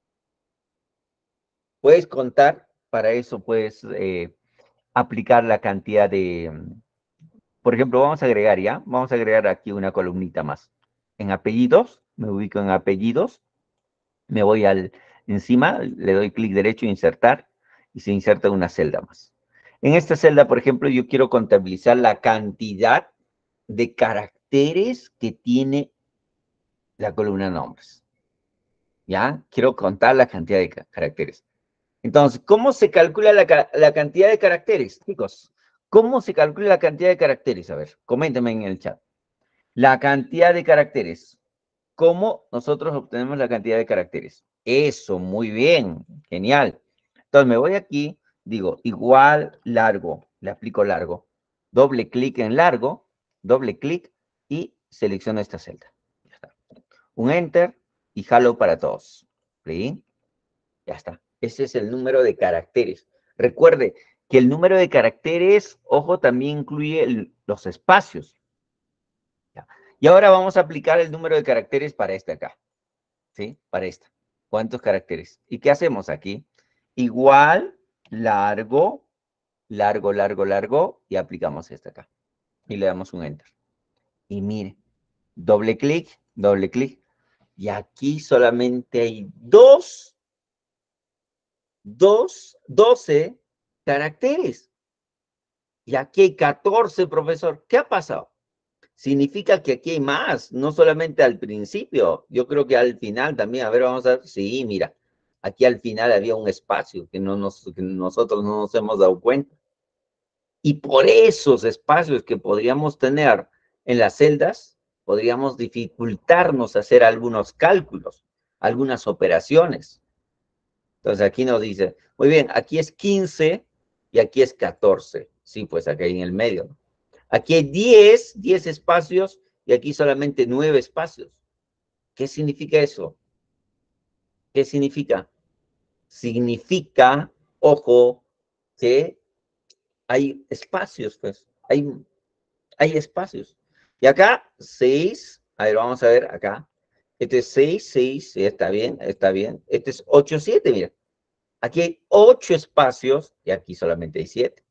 Puedes contar, para eso puedes eh, aplicar la cantidad de, por ejemplo, vamos a agregar ya, vamos a agregar aquí una columnita más. En apellidos, me ubico en apellidos, me voy al encima, le doy clic derecho, insertar, y se inserta una celda más. En esta celda, por ejemplo, yo quiero contabilizar la cantidad de caracteres que tiene la columna nombres. ¿Ya? Quiero contar la cantidad de caracteres. Entonces, ¿cómo se calcula la, la cantidad de caracteres, chicos? ¿Cómo se calcula la cantidad de caracteres? A ver, coméntenme en el chat. La cantidad de caracteres. ¿Cómo nosotros obtenemos la cantidad de caracteres? Eso, muy bien, genial. Entonces me voy aquí, digo, igual largo, le aplico largo. Doble clic en largo, doble clic y selecciono esta celda. Ya está. Un enter y jalo para todos. ¿Sí? Ya está. Ese es el número de caracteres. Recuerde que el número de caracteres, ojo, también incluye el, los espacios. ¿Ya? Y ahora vamos a aplicar el número de caracteres para este acá. ¿Sí? Para esta. ¿Cuántos caracteres? ¿Y qué hacemos aquí? Igual largo, largo, largo, largo, y aplicamos este acá. Y le damos un enter. Y mire, doble clic, doble clic. Y aquí solamente hay dos, dos, doce caracteres. Y aquí hay catorce, profesor. ¿Qué ha pasado? Significa que aquí hay más, no solamente al principio. Yo creo que al final también. A ver, vamos a ver. Sí, mira. Aquí al final había un espacio que, no nos, que nosotros no nos hemos dado cuenta. Y por esos espacios que podríamos tener en las celdas, podríamos dificultarnos hacer algunos cálculos, algunas operaciones. Entonces aquí nos dice, muy bien, aquí es quince y aquí es catorce. Sí, pues aquí en el medio, ¿no? Aquí hay diez, diez espacios y aquí solamente nueve espacios. ¿Qué significa eso? ¿Qué significa? Significa, ojo, que hay espacios, pues, hay hay espacios. Y acá, seis, a ver, vamos a ver acá. Este es seis, seis, sí, está bien, está bien. Este es ocho, siete, mira. Aquí hay ocho espacios y aquí solamente hay siete.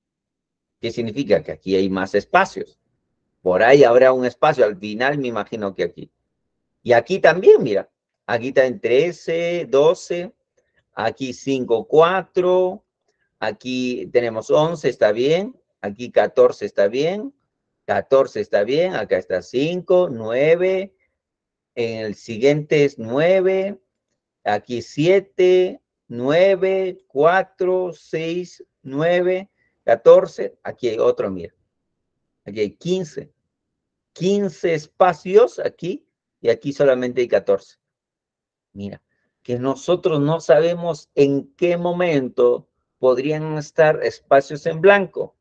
¿Qué significa? Que aquí hay más espacios. Por ahí habrá un espacio, al final me imagino que aquí. Y aquí también, mira. Aquí está en trece, doce, aquí cinco, cuatro, aquí tenemos once, está bien, aquí catorce está bien, catorce está bien, acá está cinco, nueve, en el siguiente es nueve, aquí siete, nueve, cuatro, seis, nueve, catorce, aquí hay otro, mira, aquí hay quince, quince espacios aquí y aquí solamente hay catorce. Mira, que nosotros no sabemos en qué momento podrían estar espacios en blanco.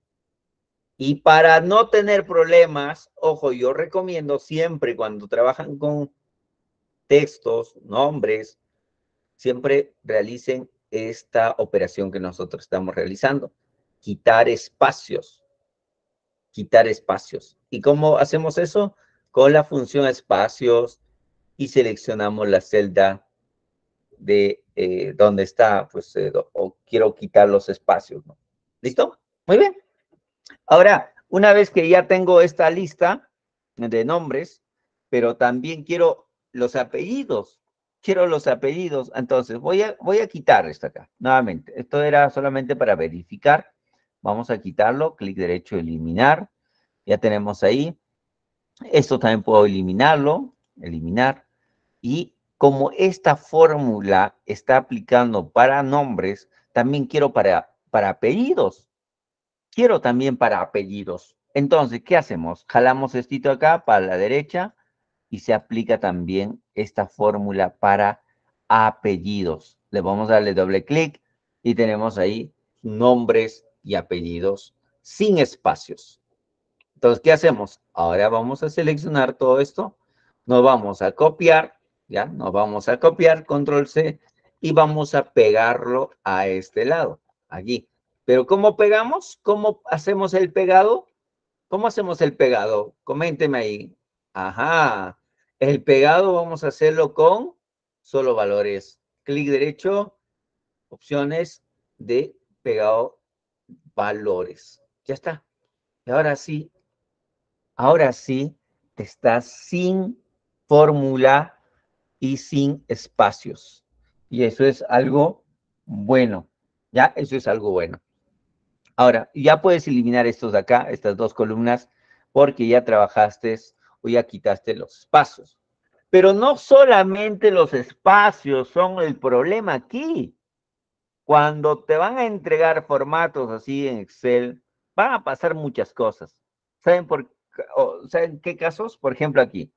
Y para no tener problemas, ojo, yo recomiendo siempre cuando trabajan con textos, nombres, siempre realicen esta operación que nosotros estamos realizando. Quitar espacios, quitar espacios. ¿Y cómo hacemos eso? Con la función espacios y seleccionamos la celda de eh, donde está, pues, eh, o quiero quitar los espacios, ¿no? ¿Listo? Muy bien. Ahora, una vez que ya tengo esta lista de nombres, pero también quiero los apellidos, quiero los apellidos, entonces voy a, voy a quitar esto acá, nuevamente. Esto era solamente para verificar. Vamos a quitarlo, clic derecho, eliminar. Ya tenemos ahí. Esto también puedo eliminarlo, eliminar. Y como esta fórmula está aplicando para nombres, también quiero para, para apellidos. Quiero también para apellidos. Entonces, ¿qué hacemos? Jalamos esto acá para la derecha y se aplica también esta fórmula para apellidos. Le vamos a darle doble clic y tenemos ahí nombres y apellidos sin espacios. Entonces, ¿qué hacemos? Ahora vamos a seleccionar todo esto. Nos vamos a copiar, ¿ya? Nos vamos a copiar, control C, y vamos a pegarlo a este lado, aquí. Pero ¿cómo pegamos? ¿Cómo hacemos el pegado? ¿Cómo hacemos el pegado? Coménteme ahí. Ajá. El pegado vamos a hacerlo con solo valores. Clic derecho, opciones de pegado valores. Ya está. Y ahora sí, ahora sí, está sin fórmula y sin espacios. Y eso es algo bueno. ¿Ya? Eso es algo bueno. Ahora, ya puedes eliminar estos de acá, estas dos columnas, porque ya trabajaste o ya quitaste los espacios. Pero no solamente los espacios son el problema aquí. Cuando te van a entregar formatos así en Excel, van a pasar muchas cosas. ¿Saben por o, ¿saben qué casos? Por ejemplo, aquí.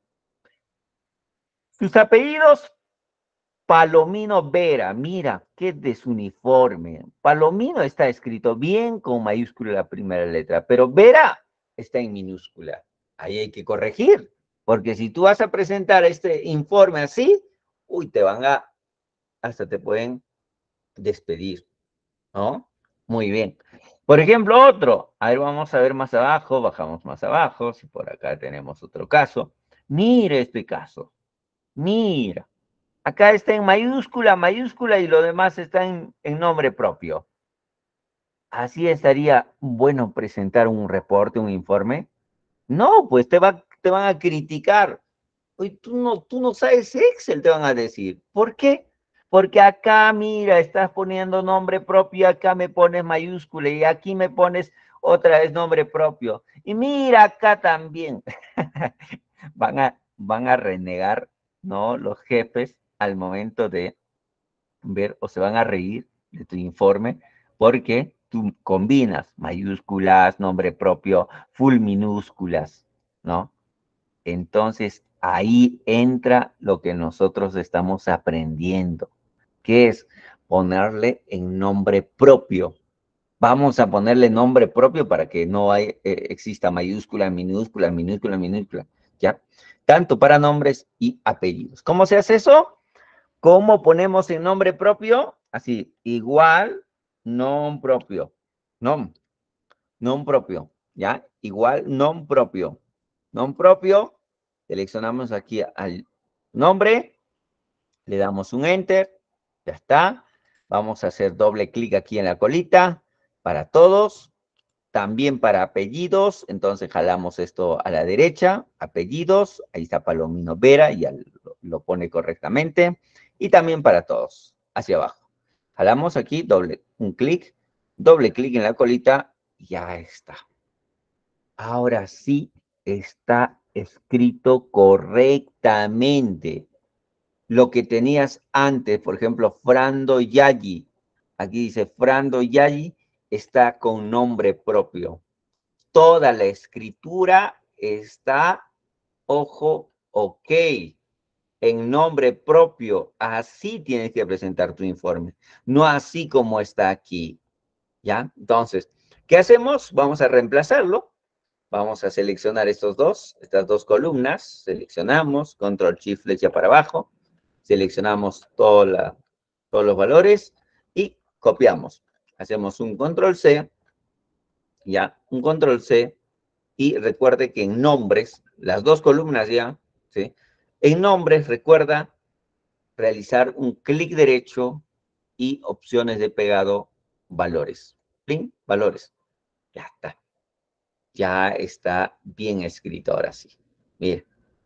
Sus apellidos, Palomino Vera, mira, qué desuniforme. Palomino está escrito bien con mayúscula la primera letra, pero Vera está en minúscula. Ahí hay que corregir, porque si tú vas a presentar este informe así, uy, te van a, hasta te pueden despedir, ¿no? Muy bien. Por ejemplo, otro. A ver, vamos a ver más abajo, bajamos más abajo, si por acá tenemos otro caso. Mire este caso, mira. Acá está en mayúscula, mayúscula y lo demás está en, en nombre propio. ¿Así estaría bueno presentar un reporte, un informe? No, pues te, va, te van a criticar. Oye, tú no, tú no sabes Excel, te van a decir. ¿Por qué? Porque acá, mira, estás poniendo nombre propio, acá me pones mayúscula y aquí me pones otra vez nombre propio. Y mira, acá también. van, a, van a renegar, ¿no? Los jefes al momento de ver o se van a reír de tu informe porque tú combinas mayúsculas, nombre propio, full minúsculas, ¿no? Entonces, ahí entra lo que nosotros estamos aprendiendo, que es ponerle en nombre propio. Vamos a ponerle nombre propio para que no hay, eh, exista mayúscula, minúscula, minúscula, minúscula, ¿ya? Tanto para nombres y apellidos. ¿Cómo se hace eso? ¿Cómo ponemos en nombre propio? Así, igual, nom propio. Nom, nom propio, ¿ya? Igual, nom propio. Nom propio, seleccionamos aquí al nombre, le damos un enter, ya está. Vamos a hacer doble clic aquí en la colita para todos, también para apellidos, entonces jalamos esto a la derecha, apellidos, ahí está Palomino Vera, ya lo, lo pone correctamente, y también para todos, hacia abajo. Jalamos aquí, doble, un clic, doble clic en la colita, ya está. Ahora sí está escrito correctamente. Lo que tenías antes, por ejemplo, Frando Yagi, aquí dice Frando Yagi, está con nombre propio. Toda la escritura está, ojo, ok, en nombre propio. Así tienes que presentar tu informe, no así como está aquí, ¿ya? Entonces, ¿qué hacemos? Vamos a reemplazarlo. Vamos a seleccionar estos dos, estas dos columnas. Seleccionamos, control shift flecha para abajo. Seleccionamos toda la, todos los valores y copiamos. Hacemos un control C, ya, un control C. Y recuerde que en nombres, las dos columnas ya, ¿sí? En nombres, recuerda realizar un clic derecho y opciones de pegado, valores. ¿Plin? Valores. Ya está. Ya está bien escrito ahora sí. Mire,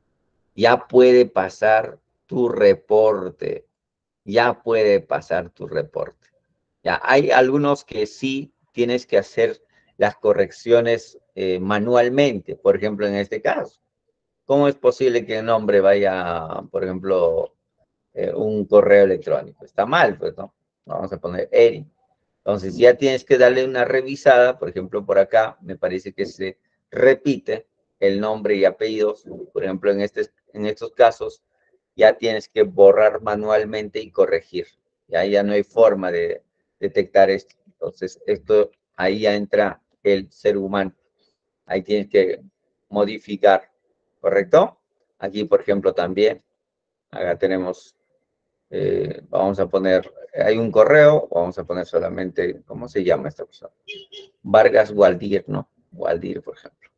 ya puede pasar tu reporte. Ya puede pasar tu reporte. Ya hay algunos que sí tienes que hacer las correcciones eh, manualmente. Por ejemplo, en este caso. ¿Cómo es posible que el nombre vaya, por ejemplo, eh, un correo electrónico? Está mal, pues, ¿no? Vamos a poner Eri. Entonces ya tienes que darle una revisada, por ejemplo, por acá me parece que se repite el nombre y apellidos. Por ejemplo, en, este, en estos casos ya tienes que borrar manualmente y corregir. Ya, ya no hay forma de detectar esto. Entonces, esto ahí ya entra el ser humano. Ahí tienes que modificar, ¿correcto? Aquí, por ejemplo, también, acá tenemos, eh, vamos a poner, hay un correo, vamos a poner solamente, ¿cómo se llama esta persona? Vargas Waldir, ¿no? Waldir, por ejemplo.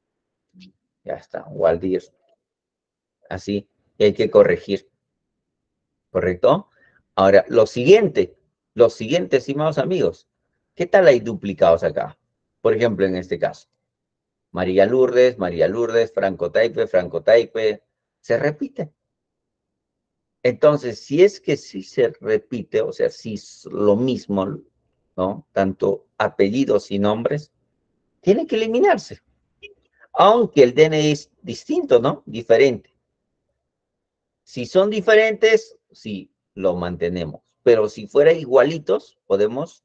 Ya está, Waldir. Así, y hay que corregir, ¿correcto? Ahora, lo siguiente, lo siguiente, estimados amigos, ¿qué tal hay duplicados acá? Por ejemplo, en este caso. María Lourdes, María Lourdes, Franco Taipe, Franco Taipe, se repite. Entonces, si es que sí se repite, o sea, si es lo mismo, ¿no? Tanto apellidos y nombres, tiene que eliminarse. Aunque el D N I es distinto, ¿no? Diferente. Si son diferentes, sí, lo mantenemos. Pero si fuera igualitos, podemos,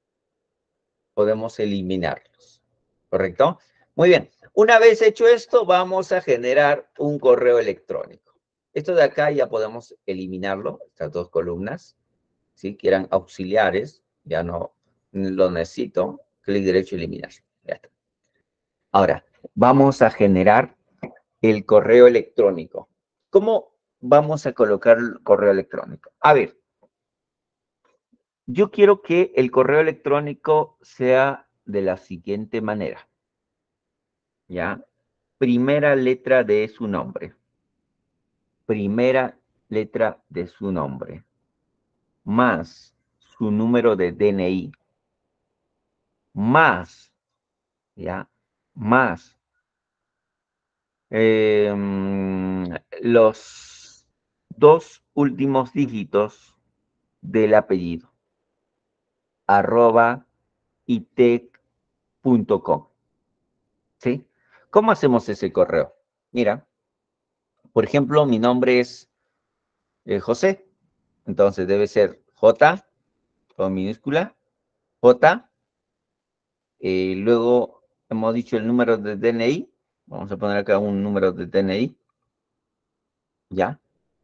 podemos eliminarlos. ¿Correcto? Muy bien. Una vez hecho esto, vamos a generar un correo electrónico. Esto de acá ya podemos eliminarlo, estas dos columnas, ¿sí? Que eran auxiliares, ya no lo necesito. Clic derecho, eliminar. Ya está. Ahora, vamos a generar el correo electrónico. ¿Cómo vamos a colocar el correo electrónico? A ver, yo quiero que el correo electrónico sea de la siguiente manera. ¿Ya? Primera letra de su nombre. Primera letra de su nombre. Más su número de D N I. más, ¿ya? Más. Eh, los dos últimos dígitos del apellido, arroba itec punto com, ¿sí? ¿Cómo hacemos ese correo? Mira, por ejemplo, mi nombre es eh, José, entonces debe ser J, con minúscula, J, eh, luego hemos dicho el número de D N I, vamos a poner acá un número de D N I, ¿ya?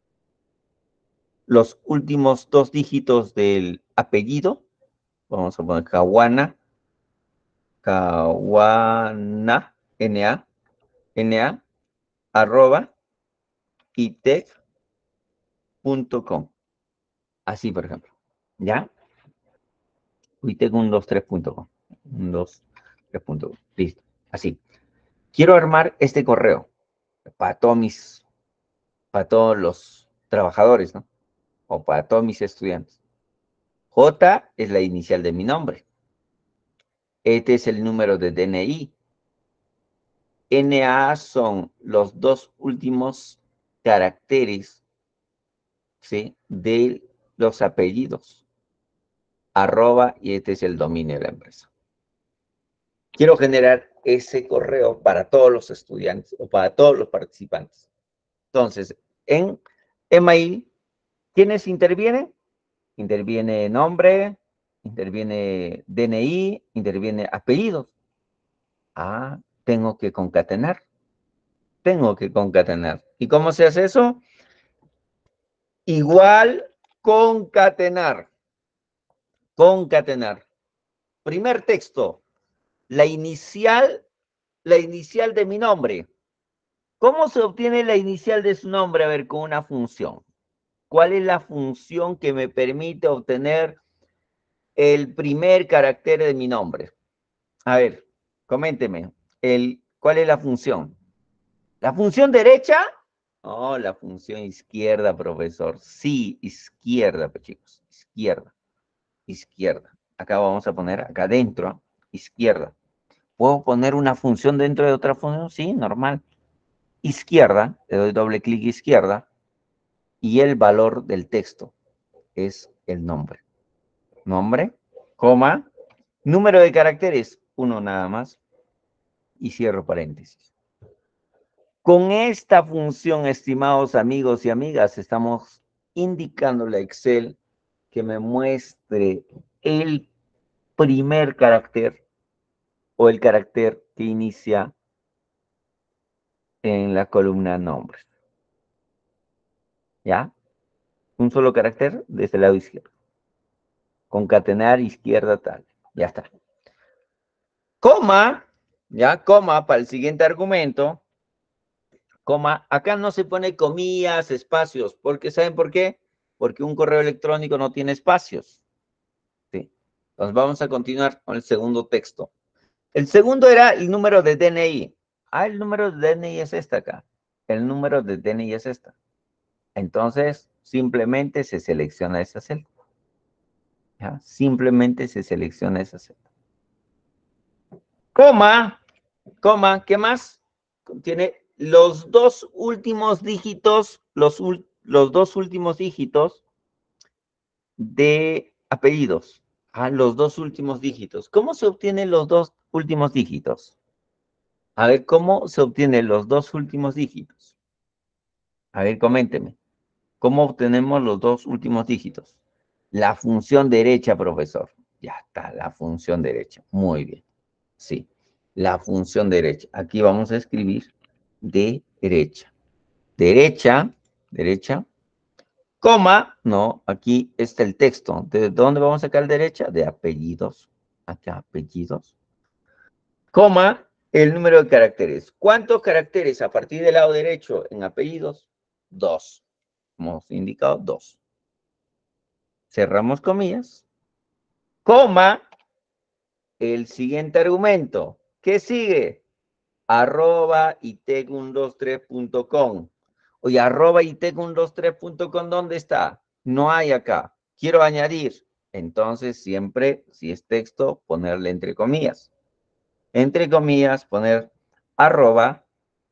Los últimos dos dígitos del apellido, vamos a poner Caguana, Caguana, N A, N A, arroba, itec punto com. Así, por ejemplo, ¿ya? itec ciento veintitrés punto com. ciento veintitrés punto com. Listo. Así. Quiero armar este correo para todos mis, para todos los trabajadores, ¿no? O para todos mis estudiantes. J es la inicial de mi nombre. Este es el número de D N I. N A son los dos últimos caracteres, ¿sí?, de los apellidos. Arroba, y este es el dominio de la empresa. Quiero generar ese correo para todos los estudiantes o para todos los participantes. Entonces, en email, ¿quiénes intervienen? Interviene nombre, interviene D N I, interviene apellidos. Ah, tengo que concatenar. Tengo que concatenar. ¿Y cómo se hace eso? Igual concatenar. Concatenar. Primer texto. La inicial, la inicial de mi nombre. ¿Cómo se obtiene la inicial de su nombre? A ver, con una función. ¿Cuál es la función que me permite obtener el primer carácter de mi nombre? A ver, coménteme. El, ¿cuál es la función? ¿La función derecha? No, la función izquierda, profesor. Sí, izquierda, pues, chicos. Izquierda. Izquierda. Acá vamos a poner, acá adentro, izquierda. ¿Puedo poner una función dentro de otra función? Sí, normal. Izquierda, le doy doble clic izquierda, y el valor del texto es el nombre. Nombre, coma, número de caracteres, uno nada más, y cierro paréntesis. Con esta función, estimados amigos y amigas, estamos indicándole a Excel que me muestre el primer carácter o el carácter que inicia en la columna nombres. ¿Ya? Un solo carácter desde el lado izquierdo. Concatenar izquierda tal. Ya está. Coma, ya, coma para el siguiente argumento. Coma, acá no se pone comillas, espacios, porque ¿saben por qué? Porque un correo electrónico no tiene espacios. Sí. Entonces vamos a continuar con el segundo texto. El segundo era el número de D N I. Ah, el número de D N I es esta acá. El número de D N I es esta. Entonces, simplemente se selecciona esa celda. ¿Ya? Simplemente se selecciona esa celda. Coma, coma, ¿qué más? Contiene los dos últimos dígitos, los, los dos últimos dígitos de apellidos. Ah, los dos últimos dígitos. ¿Cómo se obtienen los dos últimos dígitos? A ver, ¿cómo se obtienen los dos últimos dígitos? A ver, coménteme. ¿Cómo obtenemos los dos últimos dígitos? La función derecha, profesor. Ya está, la función derecha. Muy bien. Sí, la función derecha. Aquí vamos a escribir de derecha. Derecha, derecha, coma, no, aquí está el texto. ¿De dónde vamos a sacar derecha? De apellidos. Acá, apellidos. Coma, el número de caracteres. ¿Cuántos caracteres a partir del lado derecho en apellidos? Dos. Hemos indicado dos. Cerramos comillas. Coma, el siguiente argumento. ¿Qué sigue? Arroba itec ciento veintitrés punto com. Oye, arroba itec ciento veintitrés punto com, ¿dónde está? No hay acá. Quiero añadir. Entonces, siempre, si es texto, ponerle entre comillas. Entre comillas, poner arroba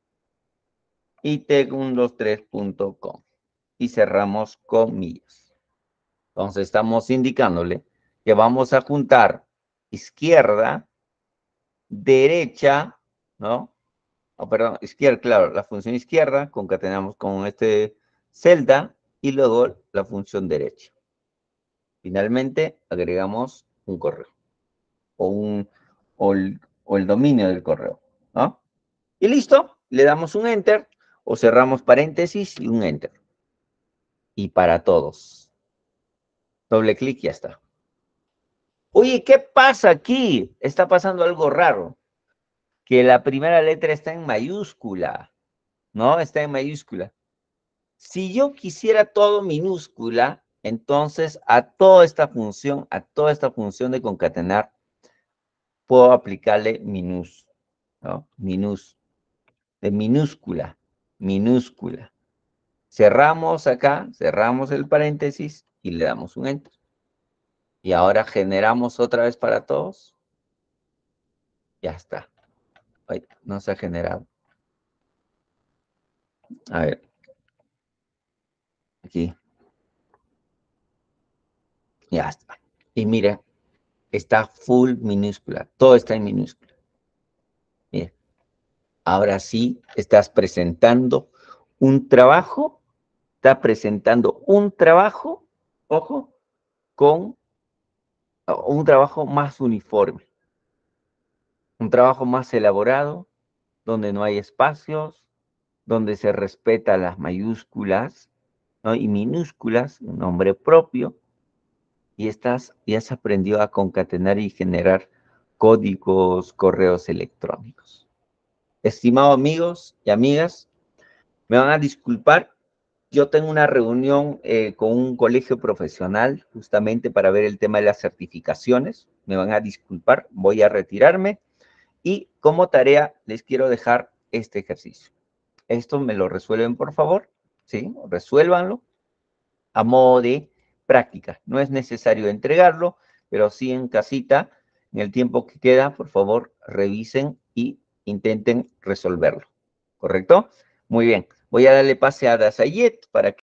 itec ciento veintitrés punto com y cerramos comillas. Entonces, estamos indicándole que vamos a juntar izquierda, derecha, ¿no? Oh, perdón, izquierda, claro, la función izquierda, concatenamos con este celda y luego la función derecha. Finalmente, agregamos un correo o, un, o, el, o el dominio del correo, ¿no? Y listo, le damos un enter o cerramos paréntesis y un enter. Y para todos. Doble clic y ya está. Oye, ¿qué pasa aquí? Está pasando algo raro. Que la primera letra está en mayúscula, ¿no? Está en mayúscula. Si yo quisiera todo minúscula, entonces a toda esta función, a toda esta función de concatenar, puedo aplicarle minús, ¿no? Minús, de minúscula, minúscula. Cerramos acá, cerramos el paréntesis y le damos un enter. Y ahora generamos otra vez para todos. Ya está. Ay, no se ha generado. A ver. Aquí. Ya está. Y mira, está full minúscula. Todo está en minúscula. Mira. Ahora sí estás presentando un trabajo. Estás presentando un trabajo, ojo, con un trabajo más uniforme. Un trabajo más elaborado, donde no hay espacios, donde se respeta las mayúsculas, ¿no? Y minúsculas, un nombre propio, y estás, ya has aprendido a concatenar y generar códigos, correos electrónicos. Estimados amigos y amigas, me van a disculpar, yo tengo una reunión eh, con un colegio profesional justamente para ver el tema de las certificaciones, me van a disculpar, voy a retirarme y como tarea les quiero dejar este ejercicio. Esto me lo resuelven, por favor, ¿sí? Resuélvanlo a modo de práctica. No es necesario entregarlo, pero sí en casita, en el tiempo que queda, por favor, revisen y intenten resolverlo. ¿Correcto? Muy bien. Voy a darle pase a Dasayet para que